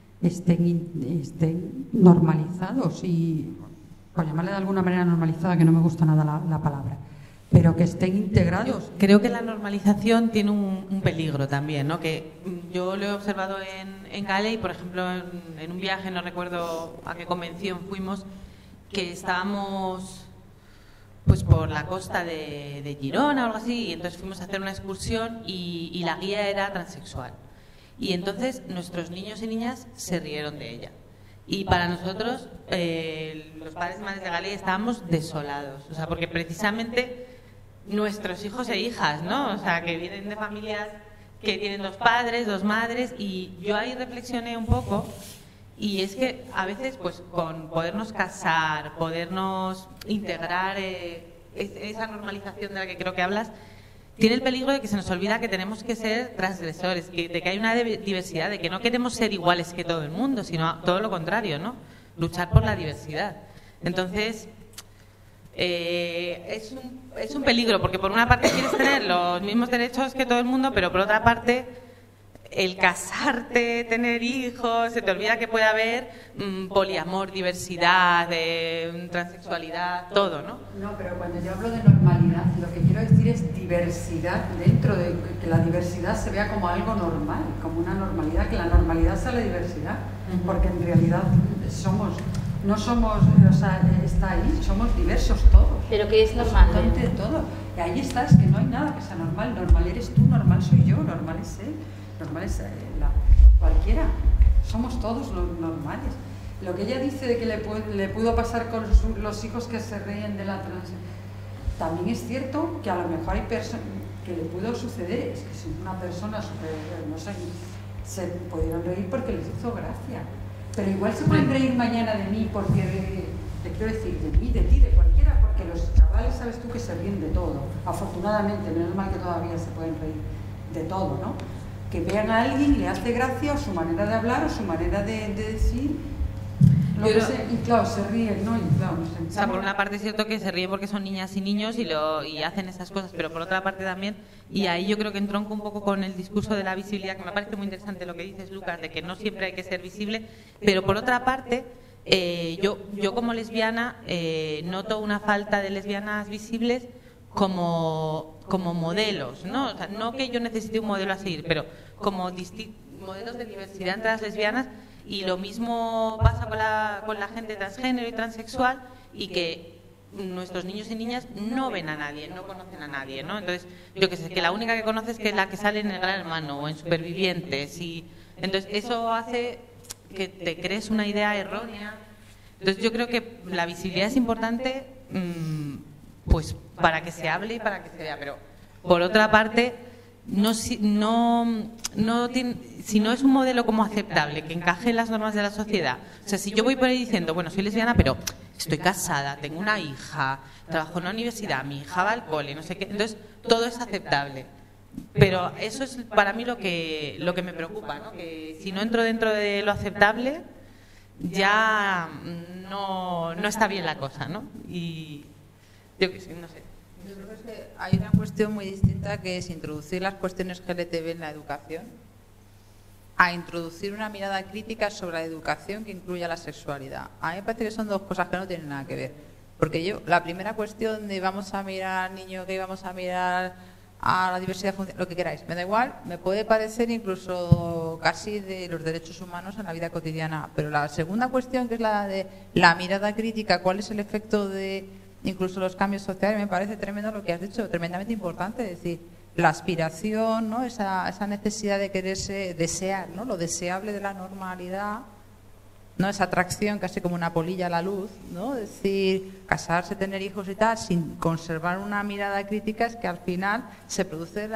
estén normalizados y, por llamarle de alguna manera normalizada, que no me gusta nada la palabra, pero que estén integrados. Creo que la normalización tiene un peligro también, ¿no? Que yo lo he observado en Gale y, por ejemplo, en un viaje, no recuerdo a qué convención fuimos, que estábamos pues por la costa de Girona o algo así, y entonces fuimos a hacer una excursión y la guía era transexual. Y entonces nuestros niños y niñas se rieron de ella. Y para nosotros, los padres y madres de Gale, estábamos desolados. O sea, porque precisamente nuestros hijos e hijas, ¿no? O sea, que vienen de familias que tienen dos padres, dos madres, y yo ahí reflexioné un poco, y es que a veces, pues, con podernos casar, podernos integrar esa normalización de la que creo que hablas, tiene el peligro de que se nos olvida que tenemos que ser transgresores, de que hay una diversidad, de que no queremos ser iguales que todo el mundo, sino todo lo contrario, ¿no? Luchar por la diversidad. Entonces, es un peligro, porque por una parte quieres tener los mismos derechos que todo el mundo, pero por otra parte, el casarte, tener hijos, se te olvida que puede haber poliamor, diversidad, transexualidad, todo, ¿no? No, pero cuando yo hablo de normalidad, lo que quiero decir es diversidad. diversidad dentro de que la diversidad se vea como algo normal, como una normalidad, que la normalidad sea la diversidad, porque en realidad no somos, o sea, está ahí, somos diversos todos. Pero que es normal. Absolutamente todo. Y ahí está, es que no hay nada que sea normal. Normal eres tú, normal soy yo, normal es él, normal es cualquiera. Somos todos los normales. Lo que ella dice de que le pudo pasar con los hijos que se ríen de la transición, también es cierto que a lo mejor hay personas que le pudo suceder, es que si una persona no sé, se pudieron reír porque les hizo gracia, pero igual se pueden reír mañana de mí porque, te quiero decir, de mí, de ti, de cualquiera, porque los chavales sabes tú que se ríen de todo, afortunadamente, menos mal que todavía se pueden reír de todo, ¿no? Que vean a alguien, le hace gracia o su manera de hablar o su manera de decir. Y claro, se ríen, ¿no? Y claro, no sé. O sea, por una parte es cierto que se ríen porque son niñas y niños y hacen esas cosas, pero por otra parte también, y ahí yo creo que entronco un poco con el discurso de la visibilidad, que me parece muy interesante lo que dices, Lucas, de que no siempre hay que ser visible, pero por otra parte, yo como lesbiana noto una falta de lesbianas visibles como modelos, ¿no? O sea, no que yo necesite un modelo a seguir, pero como modelos de diversidad entre las lesbianas. Y lo mismo pasa con la gente transgénero y transexual, y que nuestros niños y niñas no ven a nadie, no conocen a nadie, ¿no? Entonces, yo que sé, que la única que conoces que es la que sale en El Gran Hermano o en Supervivientes, y entonces eso hace que te crees una idea errónea. Entonces yo creo que la visibilidad es importante, pues para que se hable y para que se vea, pero por otra parte, si no es un modelo como aceptable, que encaje en las normas de la sociedad. O sea, si yo voy por ahí diciendo, bueno, soy lesbiana, pero estoy casada, tengo una hija, trabajo en la universidad, mi hija va al cole, no sé qué, entonces todo es aceptable. Pero eso es para mí lo que me preocupa, ¿no? Que si no entro dentro de lo aceptable, ya no está bien la cosa, ¿no? Y yo qué sé, no sé. Yo creo que hay una cuestión muy distinta, que es introducir las cuestiones LGTB en la educación, a introducir una mirada crítica sobre la educación que incluya la sexualidad. A mí me parece que son dos cosas que no tienen nada que ver. Porque la primera cuestión de vamos a mirar al niño gay, vamos a mirar a la diversidad funcional, lo que queráis, me da igual, me puede parecer incluso casi de los derechos humanos en la vida cotidiana. Pero la segunda cuestión, que es la de la mirada crítica, ¿cuál es el efecto de incluso los cambios sociales? Me parece tremendo lo que has dicho, tremendamente importante. Es decir, la aspiración, ¿no? esa necesidad de quererse desear, ¿no? Lo deseable de la normalidad, ¿no? Esa atracción casi como una polilla a la luz, ¿no? Es decir, casarse, tener hijos y tal, sin conservar una mirada crítica, es que al final se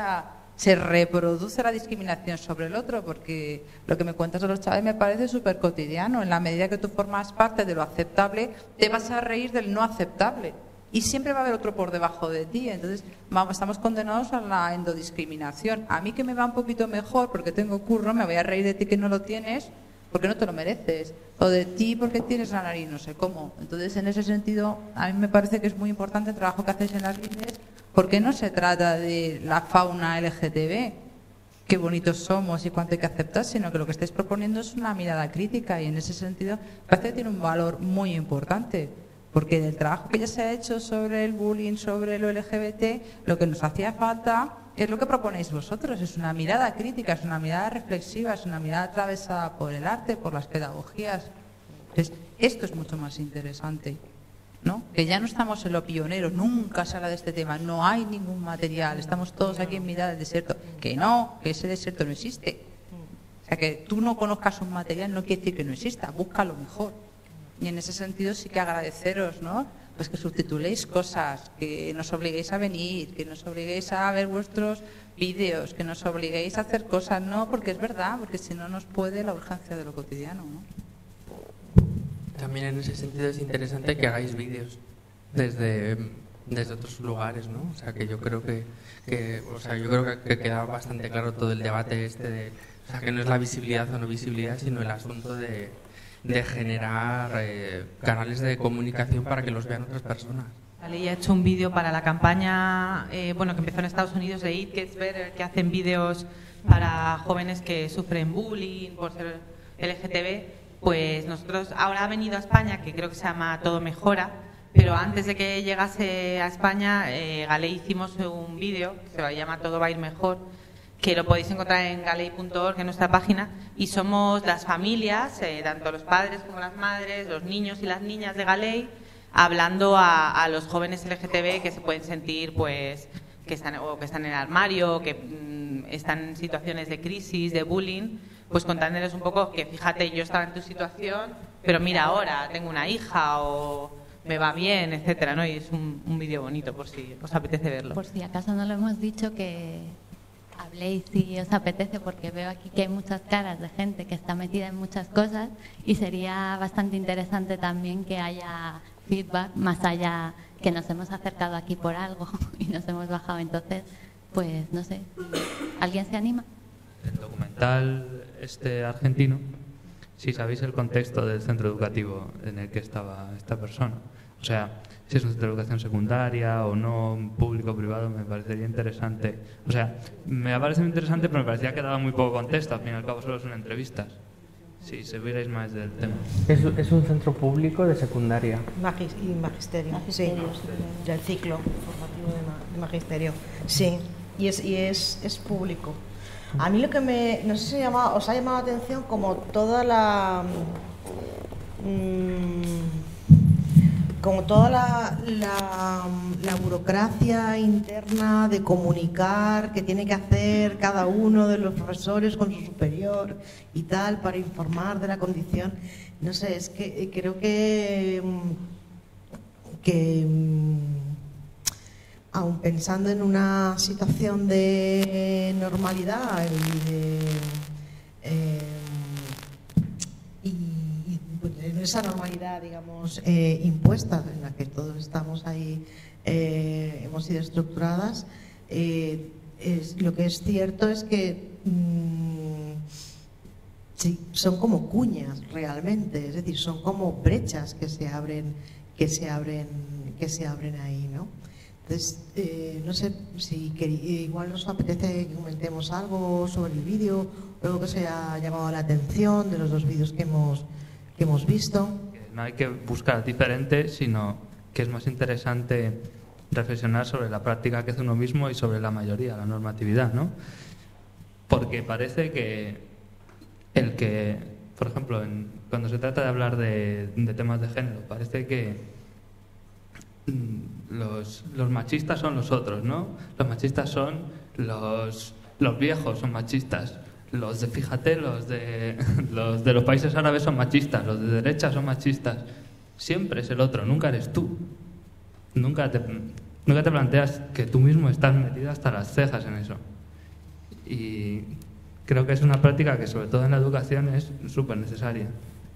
reproduce la discriminación sobre el otro, porque lo que me cuentas de los chavales me parece súper cotidiano. En la medida que tú formas parte de lo aceptable, te vas a reír del no aceptable. Y siempre va a haber otro por debajo de ti. Entonces, estamos condenados a la endodiscriminación. A mí, que me va un poquito mejor porque tengo curro, me voy a reír de ti que no lo tienes porque no te lo mereces. O de ti porque tienes la nariz, no sé cómo. Entonces, en ese sentido, a mí me parece que es muy importante el trabajo que hacéis en las líneas, porque no se trata de la fauna LGTB, qué bonitos somos y cuánto hay que aceptar, sino que lo que estáis proponiendo es una mirada crítica, y en ese sentido parece que tiene un valor muy importante. Porque el trabajo que ya se ha hecho sobre el bullying, sobre lo LGBT, lo que nos hacía falta es lo que proponéis vosotros. Es una mirada crítica, es una mirada reflexiva, es una mirada atravesada por el arte, por las pedagogías. Entonces, esto es mucho más interesante, ¿no? Que ya no estamos en lo pionero, nunca se habla de este tema, no hay ningún material, estamos todos aquí en mitad del desierto. Que ese desierto no existe. O sea, que tú no conozcas un material no quiere decir que no exista, busca lo mejor. Y en ese sentido sí que agradeceros, ¿no? Pues que subtituléis cosas, que nos obliguéis a venir, que nos obliguéis a ver vuestros vídeos, que nos obliguéis a hacer cosas, ¿no? Porque es verdad, porque si no nos puede la urgencia de lo cotidiano, ¿no? También en ese sentido es interesante que hagáis vídeos desde otros lugares, ¿no? O sea, que yo creo que queda bastante claro todo el debate de, o sea, que no es la visibilidad o no visibilidad, sino el asunto de generar canales de comunicación para que los vean otras personas. La ley ha hecho un vídeo para la campaña, que empezó en Estados Unidos, de It Gets Better, que hacen vídeos para jóvenes que sufren bullying por ser LGTB. Pues nosotros, ahora ha venido a España, que creo que se llama Todo Mejora, pero antes de que llegase a España, Galei hicimos un vídeo que se llama Todo va a ir mejor, que lo podéis encontrar en galei.org, en nuestra página, y somos las familias, tanto los padres como las madres, los niños y las niñas de Galei, hablando a los jóvenes LGTB que se pueden sentir pues que están en el armario, que están en situaciones de crisis, de bullying, pues contándoles un poco que fíjate, yo estaba en tu situación, pero mira ahora, tengo una hija o me va bien, etcétera, ¿no? Y es un vídeo bonito por si os apetece verlo. Por si acaso no lo hemos dicho, que habléis si os apetece, porque veo aquí que hay muchas caras de gente que está metida en muchas cosas y sería bastante interesante también que haya feedback más allá, que nos hemos acercado aquí por algo y nos hemos bajado, entonces pues no sé, ¿alguien se anima? El documental argentino, si sabéis el contexto del centro educativo en el que estaba esta persona, o sea, si es un centro de educación secundaria o no, público o privado, me parecería interesante. O sea, me ha parecido interesante, pero me parecía que daba muy poco contexto, al fin y al cabo solo son entrevistas. Si supierais más del tema. Es un centro público de secundaria. Y magisterio, sí, del ciclo formativo de magisterio, sí, y es público. A mí lo que no sé si os ha llamado la atención como toda la burocracia interna de comunicar que tiene que hacer cada uno de los profesores con su superior y tal para informar de la condición. No sé, es que creo que aun pensando en una situación de normalidad y en esa normalidad, digamos, impuesta en la que todos estamos ahí, hemos sido estructuradas, lo que es cierto es que sí, son como cuñas realmente, es decir, son como brechas que se abren ahí, ¿no? Entonces, no sé si igual nos apetece que comentemos algo sobre el vídeo, algo que os haya llamado la atención de los dos vídeos que hemos visto. No hay que buscar diferente, sino que es más interesante reflexionar sobre la práctica que hace uno mismo y sobre la mayoría, la normatividad, ¿no? Porque parece que por ejemplo, cuando se trata de hablar de temas de género, parece que los machistas son los otros, ¿no? Los machistas son los viejos, son machistas. Los de los países árabes son machistas, los de derecha son machistas. Siempre es el otro, nunca eres tú. Nunca te planteas que tú mismo estás metido hasta las cejas en eso. Y creo que es una práctica que, sobre todo en la educación, es súper necesaria.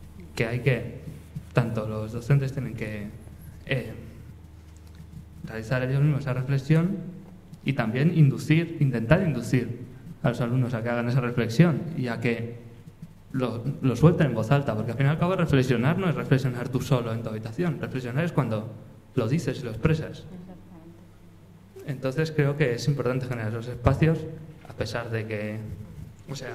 Tanto los docentes tienen que realizar ellos mismos esa reflexión y también intentar inducir a los alumnos a que hagan esa reflexión y a que lo suelten en voz alta, porque al fin y al cabo reflexionar no es reflexionar tú solo en tu habitación, reflexionar es cuando lo dices y lo expresas. Entonces creo que es importante generar esos espacios, a pesar de que, o sea,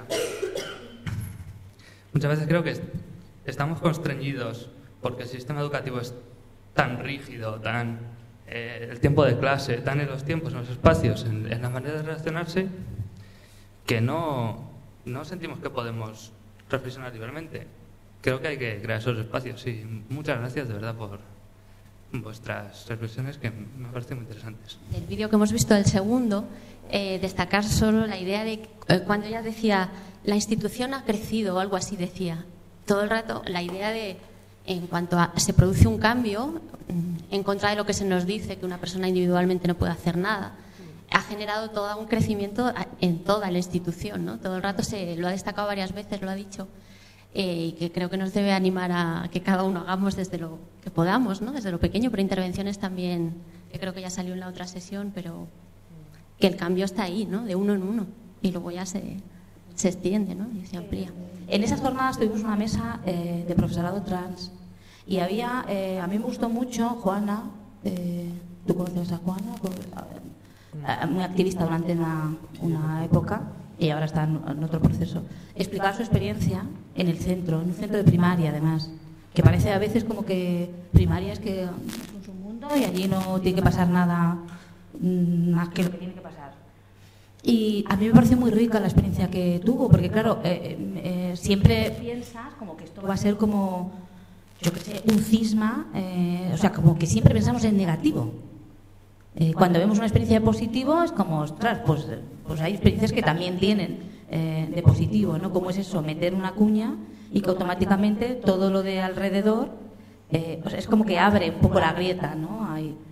muchas veces creo que estamos constreñidos porque el sistema educativo es tan rígido, el tiempo de clase, tan en los tiempos, en los espacios, en la manera de relacionarse, que no sentimos que podemos reflexionar libremente. Creo que hay que crear esos espacios. Sí, muchas gracias de verdad por vuestras reflexiones, que me parecen muy interesantes. El vídeo que hemos visto, el segundo, destacar solo la idea de cuando ella decía la institución ha crecido o algo así, decía todo el rato la idea de en cuanto se produce un cambio en contra de lo que se nos dice, que una persona individualmente no puede hacer nada, ha generado todo un crecimiento en toda la institución, ¿no? Todo el rato lo ha destacado varias veces, lo ha dicho, y que creo que nos debe animar a que cada uno hagamos desde lo que podamos, ¿no? Desde lo pequeño, pero intervenciones también, que creo que ya salió en la otra sesión, pero que el cambio está ahí, ¿no? De uno en uno, y luego ya se extiende, ¿no? Y se amplía. En esas jornadas tuvimos una mesa de profesorado trans y había, a mí me gustó mucho Juana, ¿tú conoces a Juana? Muy activista durante una época y ahora está en otro proceso. Explicar su experiencia en un centro de primaria además, que parece a veces como que primaria es que es un mundo y allí no tiene que pasar nada más que lo que tiene que pasar. Y a mí me pareció muy rica la experiencia que tuvo, porque claro, siempre piensas como que esto va a ser como, yo qué sé, un cisma, o sea, como que siempre pensamos en negativo. Cuando vemos una experiencia de positivo es como, ostras, pues hay experiencias que también tienen de positivo, ¿no? Como es eso, meter una cuña y que automáticamente todo lo de alrededor pues es como que abre un poco la grieta, ¿no?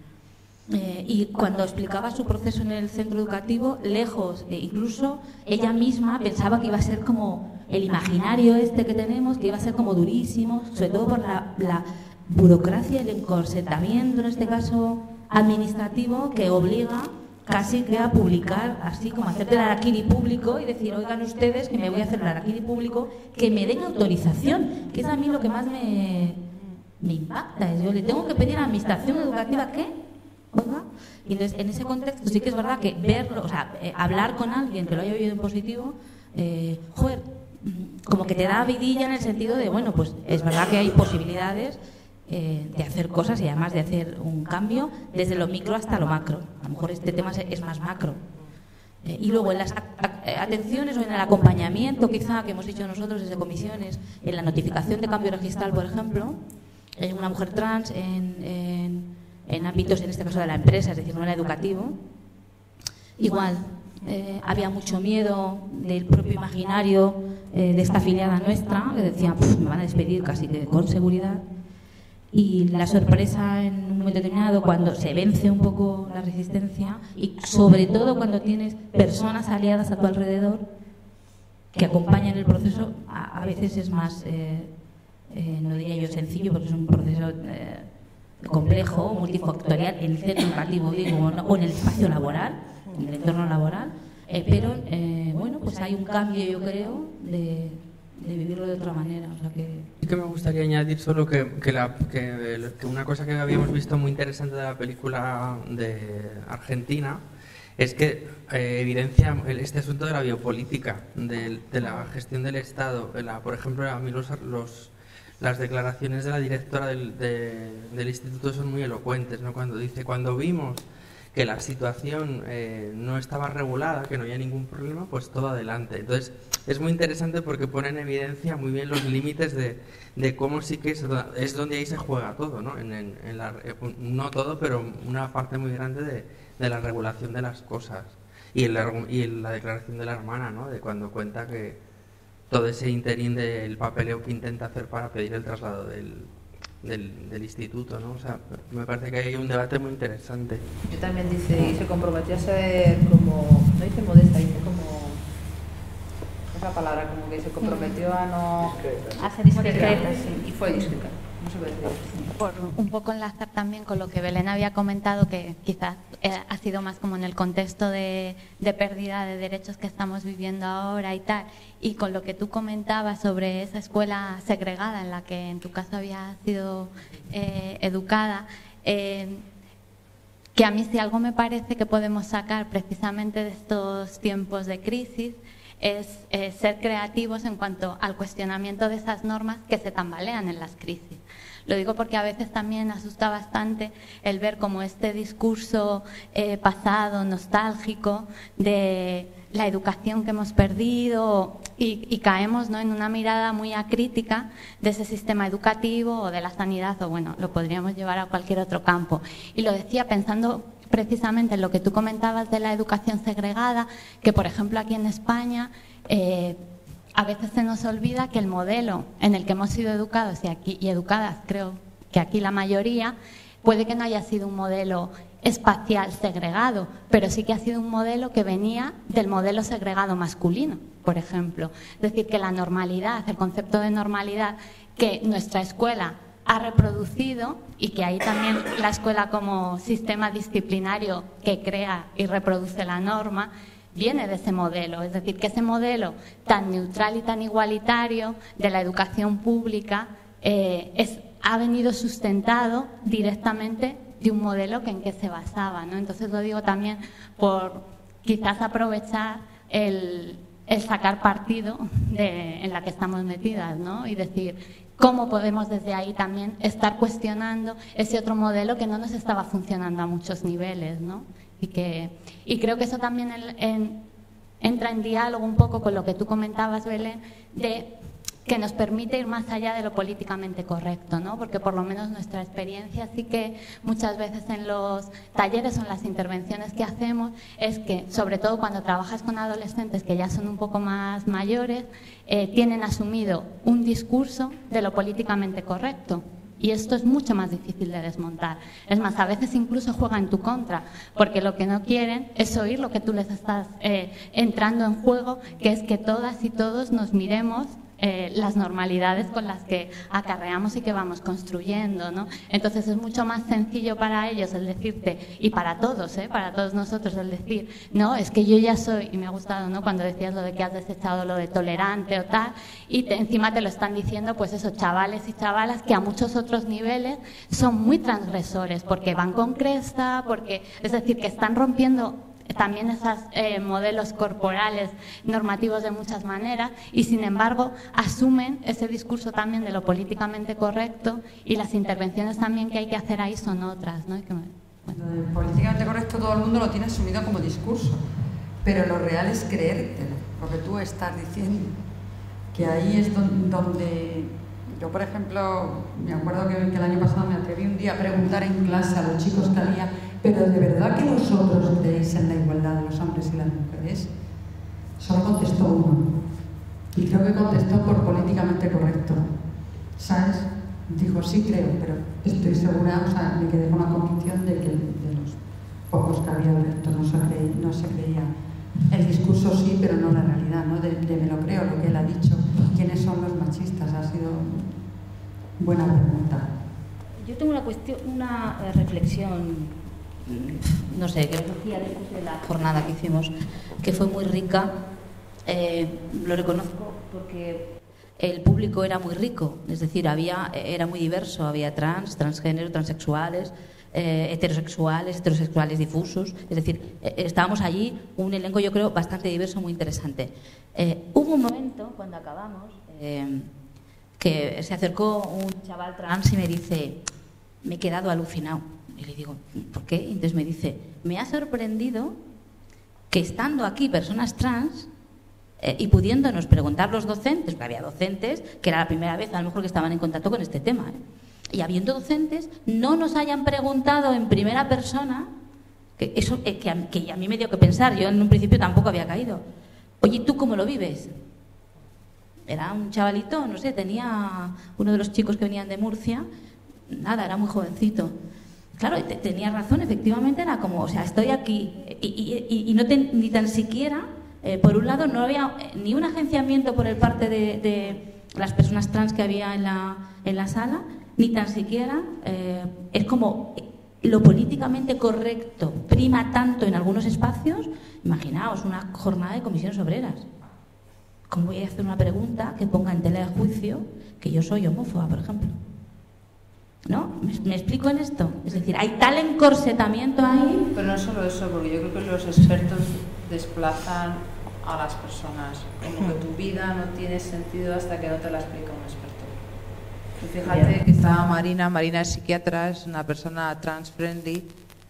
Y cuando explicaba su proceso en el centro educativo, lejos, incluso ella misma pensaba que iba a ser como el imaginario este que tenemos, que iba a ser como durísimo, sobre todo por la burocracia, el encorsetamiento, en este caso administrativo, que obliga casi que a publicar, así como hacer el harakiri público y decir, oigan ustedes que me voy a hacer el harakiri público, que me den autorización, que es a mí lo que más me impacta. Yo le tengo que pedir a la administración educativa que, oiga, y entonces en ese contexto sí que es verdad que verlo, o sea, hablar con alguien que lo haya vivido en positivo, joder, como que te da vidilla en el sentido de, bueno, pues es verdad que hay posibilidades de hacer cosas y además de hacer un cambio desde lo micro hasta lo macro. A lo mejor este tema es más macro. Y luego en las atenciones o en el acompañamiento, quizá, que hemos hecho nosotros desde comisiones, en la notificación de cambio registral, por ejemplo, una mujer trans en ámbitos, en este caso de la empresa, es decir, no era educativo, igual. Había mucho miedo del propio imaginario de esta afiliada nuestra, que decía, me van a despedir casi que con seguridad. Y la sorpresa en un momento determinado, cuando se vence un poco la resistencia y sobre todo cuando tienes personas aliadas a tu alrededor que acompañan el proceso, a veces es más, no diría yo sencillo, porque es un proceso complejo, multifactorial, en el centro educativo, digo, o en el espacio laboral, en el entorno laboral, pero bueno, pues hay un cambio, yo creo, de vivirlo de otra manera. O sea que... Sí que me gustaría añadir solo que una cosa que habíamos visto muy interesante de la película de Argentina es que evidencia este asunto de la biopolítica, de la gestión del Estado. Por ejemplo, a mí las declaraciones de la directora del instituto son muy elocuentes, ¿no? Cuando dice, cuando vimos que la situación no estaba regulada, que no había ningún problema, pues todo adelante. Entonces, es muy interesante porque pone en evidencia muy bien los límites de cómo sí que es donde ahí se juega todo, ¿no? No todo, pero una parte muy grande de la regulación de las cosas. Y en la declaración de la hermana, ¿no? De cuando cuenta que todo ese interín del papeleo que intenta hacer para pedir el traslado del instituto, ¿no? O sea, me parece que hay un debate muy interesante. Yo también dice, y se comprometió a ser como, no dice modesta, dice como, esa palabra, como que se comprometió a no... A ser discreta, sí, y fue discreta. No se puede decir. Por un poco enlazar también con lo que Belén había comentado, que quizás ha sido más como en el contexto de pérdida de derechos que estamos viviendo ahora y tal, y con lo que tú comentabas sobre esa escuela segregada en la que en tu caso había sido educada, que a mí si algo me parece que podemos sacar precisamente de estos tiempos de crisis es ser creativos en cuanto al cuestionamiento de esas normas que se tambalean en las crisis. Lo digo porque a veces también asusta bastante el ver como este discurso pasado, nostálgico, de la educación que hemos perdido y caemos, ¿no?, en una mirada muy acrítica de ese sistema educativo o de la sanidad, o bueno, lo podríamos llevar a cualquier otro campo. Y lo decía pensando precisamente en lo que tú comentabas de la educación segregada, que por ejemplo aquí en España a veces se nos olvida que el modelo en el que hemos sido educados y educadas, creo que aquí la mayoría, puede que no haya sido un modelo espacial segregado, pero sí que ha sido un modelo que venía del modelo segregado masculino, por ejemplo. Es decir, que la normalidad, el concepto de normalidad que nuestra escuela ha reproducido, y que ahí también la escuela como sistema disciplinario que crea y reproduce la norma, viene de ese modelo. Es decir, que ese modelo tan neutral y tan igualitario de la educación pública ha venido sustentado directamente de un modelo en que se basaba, ¿no? Entonces lo digo también por quizás aprovechar el sacar partido en la que estamos metidas, ¿no? Y decir cómo podemos desde ahí también estar cuestionando ese otro modelo que no nos estaba funcionando a muchos niveles, ¿no? Y creo que eso también entra en diálogo un poco con lo que tú comentabas, Belén, de que nos permite ir más allá de lo políticamente correcto, ¿no? Porque por lo menos nuestra experiencia sí que muchas veces en los talleres o en las intervenciones que hacemos es que, sobre todo cuando trabajas con adolescentes que ya son un poco más mayores, tienen asumido un discurso de lo políticamente correcto. Y esto es mucho más difícil de desmontar. Es más, a veces incluso juega en tu contra, porque lo que no quieren es oír lo que tú les estás entrando en juego, que es que todas y todos nos miremos las normalidades con las que acarreamos y que vamos construyendo, ¿no? Entonces es mucho más sencillo para ellos el decirte, y para todos nosotros el decir, no, es que yo ya soy, y me ha gustado, ¿no?, cuando decías lo de que has desechado lo de tolerante o tal, y encima te lo están diciendo, pues eso, chavales y chavalas que a muchos otros niveles son muy transgresores, porque van con cresta, porque, es decir, que están rompiendo también esos modelos corporales normativos de muchas maneras, y sin embargo asumen ese discurso también de lo políticamente correcto, y las intervenciones también que hay que hacer ahí son otras, ¿no? Lo de políticamente correcto todo el mundo lo tiene asumido como discurso, pero lo real es creértelo, lo que tú estás diciendo, que ahí es donde yo, por ejemplo, me acuerdo que el año pasado me atreví un día a preguntar en clase a los chicos que había, ¿pero de verdad que vosotros creéis en la igualdad de los hombres y las mujeres? Solo contestó uno. Y creo que contestó por políticamente correcto. ¿Sabes? Dijo, sí creo, pero estoy segura, o sea, me quedé con la convicción de que de los pocos que había abierto no se creía. El discurso sí, pero no la realidad, ¿no? De me lo creo, lo que él ha dicho. ¿Quiénes son los machistas? Ha sido buena pregunta. Yo tengo una reflexión, no sé, que me surgía después de la jornada que hicimos, que fue muy rica. Lo reconozco porque el público era muy rico, es decir, era muy diverso, había transgénero, transexuales, heterosexuales difusos, es decir, estábamos allí un elenco, yo creo, bastante diverso, muy interesante. Hubo un momento, cuando acabamos, que se acercó un chaval trans y me dice, me he quedado alucinado. Y le digo, ¿por qué? Y entonces me dice, me ha sorprendido que estando aquí personas trans y pudiéndonos preguntar los docentes, porque había docentes que era la primera vez a lo mejor que estaban en contacto con este tema, y habiendo docentes, no nos hayan preguntado en primera persona, que a mí me dio que pensar, yo en un principio tampoco había caído, oye, ¿tú cómo lo vives? Era un chavalito, no sé, tenía uno de los chicos que venían de Murcia, nada, era muy jovencito. Claro, tenía razón, efectivamente era como, o sea, estoy aquí y no ni tan siquiera, por un lado, no había ni un agenciamiento por el parte de las personas trans que había en la sala, ni tan siquiera, es como lo políticamente correcto prima tanto en algunos espacios. Imaginaos una jornada de comisiones obreras. ¿Cómo voy a hacer una pregunta que ponga en tela de juicio que yo soy homófoba, por ejemplo? ¿No? ¿Me explico en esto? Es decir, hay tal encorsetamiento ahí. Pero no solo eso, porque yo creo que los expertos desplazan a las personas. Como que tu vida no tiene sentido hasta que no te la explica un experto. Y fíjate que estaba Marina es psiquiatra, es una persona trans-friendly.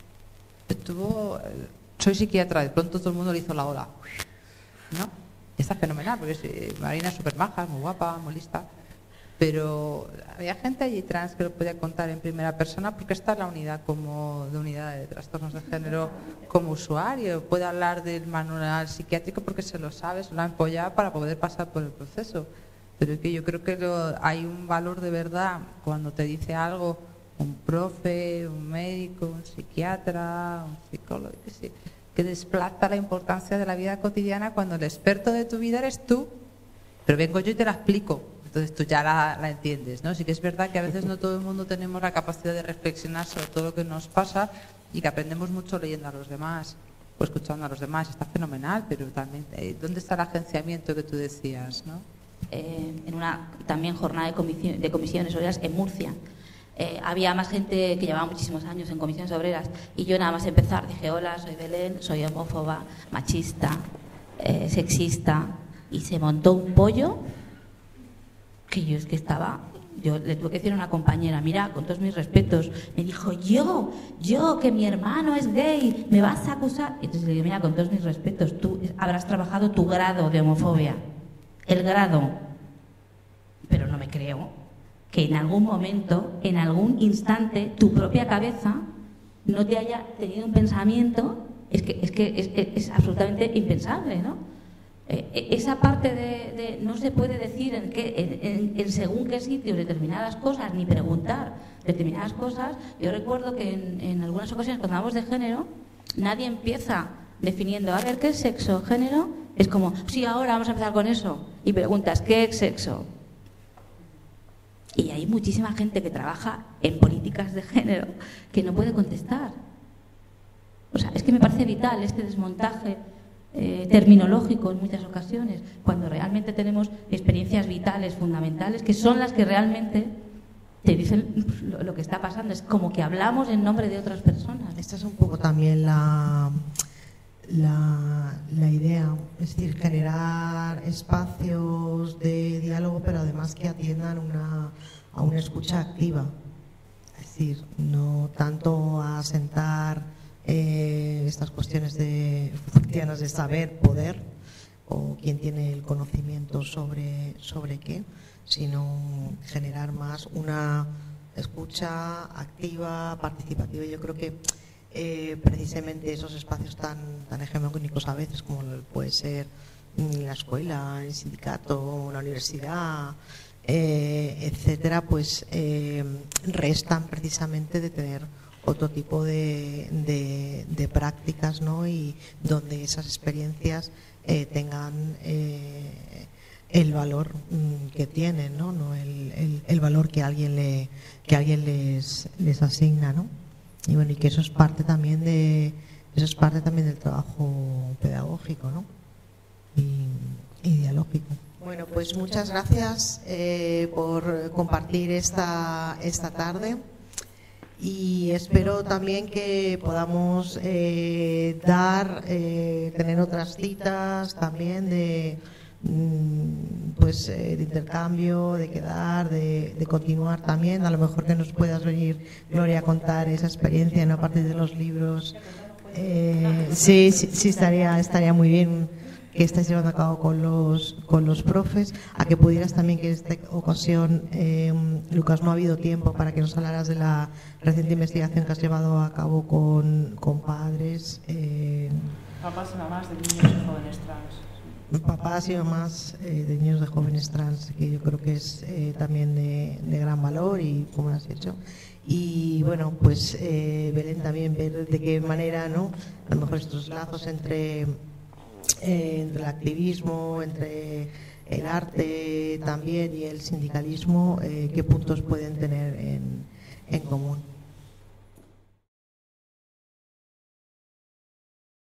Soy psiquiatra, de pronto todo el mundo le hizo la ola. ¿No? Y está fenomenal, porque Marina es súper maja, muy guapa, muy lista. Pero había gente allí trans que lo podía contar en primera persona, porque está en la unidad de unidad de trastornos de género como usuario, puede hablar del manual psiquiátrico porque se lo sabe, se lo ha empollado para poder pasar por el proceso. Pero es que yo creo que hay un valor de verdad cuando te dice algo un profe, un médico, un psiquiatra, un psicólogo, que desplaza la importancia de la vida cotidiana cuando el experto de tu vida eres tú, pero vengo yo y te la explico. Entonces tú ya la entiendes, ¿no? Sí que es verdad que a veces no todo el mundo tenemos la capacidad de reflexionar sobre todo lo que nos pasa y que aprendemos mucho leyendo a los demás o escuchando a los demás. Está fenomenal, pero también, ¿dónde está el agenciamiento que tú decías, no? En una también jornada de comisiones obreras en Murcia. Había más gente que llevaba muchísimos años en comisiones obreras y yo nada más empezar dije, hola, soy Belén, soy homófoba, machista, sexista, y se montó un pollo que yo es que estaba Yo le tuve que decir a una compañera, mira, con todos mis respetos, me dijo, yo, que mi hermano es gay, ¿me vas a acusar? Y entonces le digo, mira, con todos mis respetos, tú habrás trabajado tu grado de homofobia, el grado, pero no me creo que en algún momento, en algún instante, tu propia cabeza no te haya tenido un pensamiento, es absolutamente impensable, ¿no? Esa parte de no se puede decir en según qué sitios determinadas cosas, ni preguntar determinadas cosas. Yo recuerdo que en algunas ocasiones cuando hablamos de género, nadie empieza definiendo, a ver, ¿qué es sexo? Género es como, sí, ahora vamos a empezar con eso. Y preguntas, ¿qué es sexo? Y hay muchísima gente que trabaja en políticas de género que no puede contestar. O sea, es que me parece vital este desmontaje terminológico en muchas ocasiones, cuando realmente tenemos experiencias vitales, fundamentales, que son las que realmente te dicen lo que está pasando. Es como que hablamos en nombre de otras personas. Esta es un poco también la idea, es decir, generar espacios de diálogo, pero además que atiendan a una escucha activa. Es decir, no tanto a sentar estas cuestiones de saber, poder, o quién tiene el conocimiento sobre qué, sino generar más una escucha activa, participativa. Yo creo que precisamente esos espacios tan hegemónicos a veces, como puede ser la escuela, el sindicato, la universidad, etcétera, pues restan precisamente de tener otro tipo de prácticas, ¿no? Y donde esas experiencias tengan el valor que tienen, ¿no? El valor que alguien les asigna, ¿no? Y bueno, y que eso es parte también del trabajo pedagógico, ¿no? Y dialógico. Bueno, pues muchas gracias por compartir esta tarde. Y espero también que podamos tener otras citas también de intercambio, de quedar, de continuar también. A lo mejor que nos puedas venir, Gloria, a contar esa experiencia, ¿no? A partir de los libros. Sí, estaría muy bien que estés llevando a cabo con los profes, a que pudieras también, que en esta ocasión, Lucas, no ha habido tiempo para que nos hablaras de la reciente investigación que has llevado a cabo con padres. Papás y mamás de niños y jóvenes trans. Papás y mamás de niños de jóvenes trans, que yo creo que es también de gran valor, y como lo has hecho. Y bueno, pues Belén, también ver de qué manera, ¿no? A lo mejor estos lazos entre el activismo, entre el arte también y el sindicalismo, qué puntos pueden tener en común.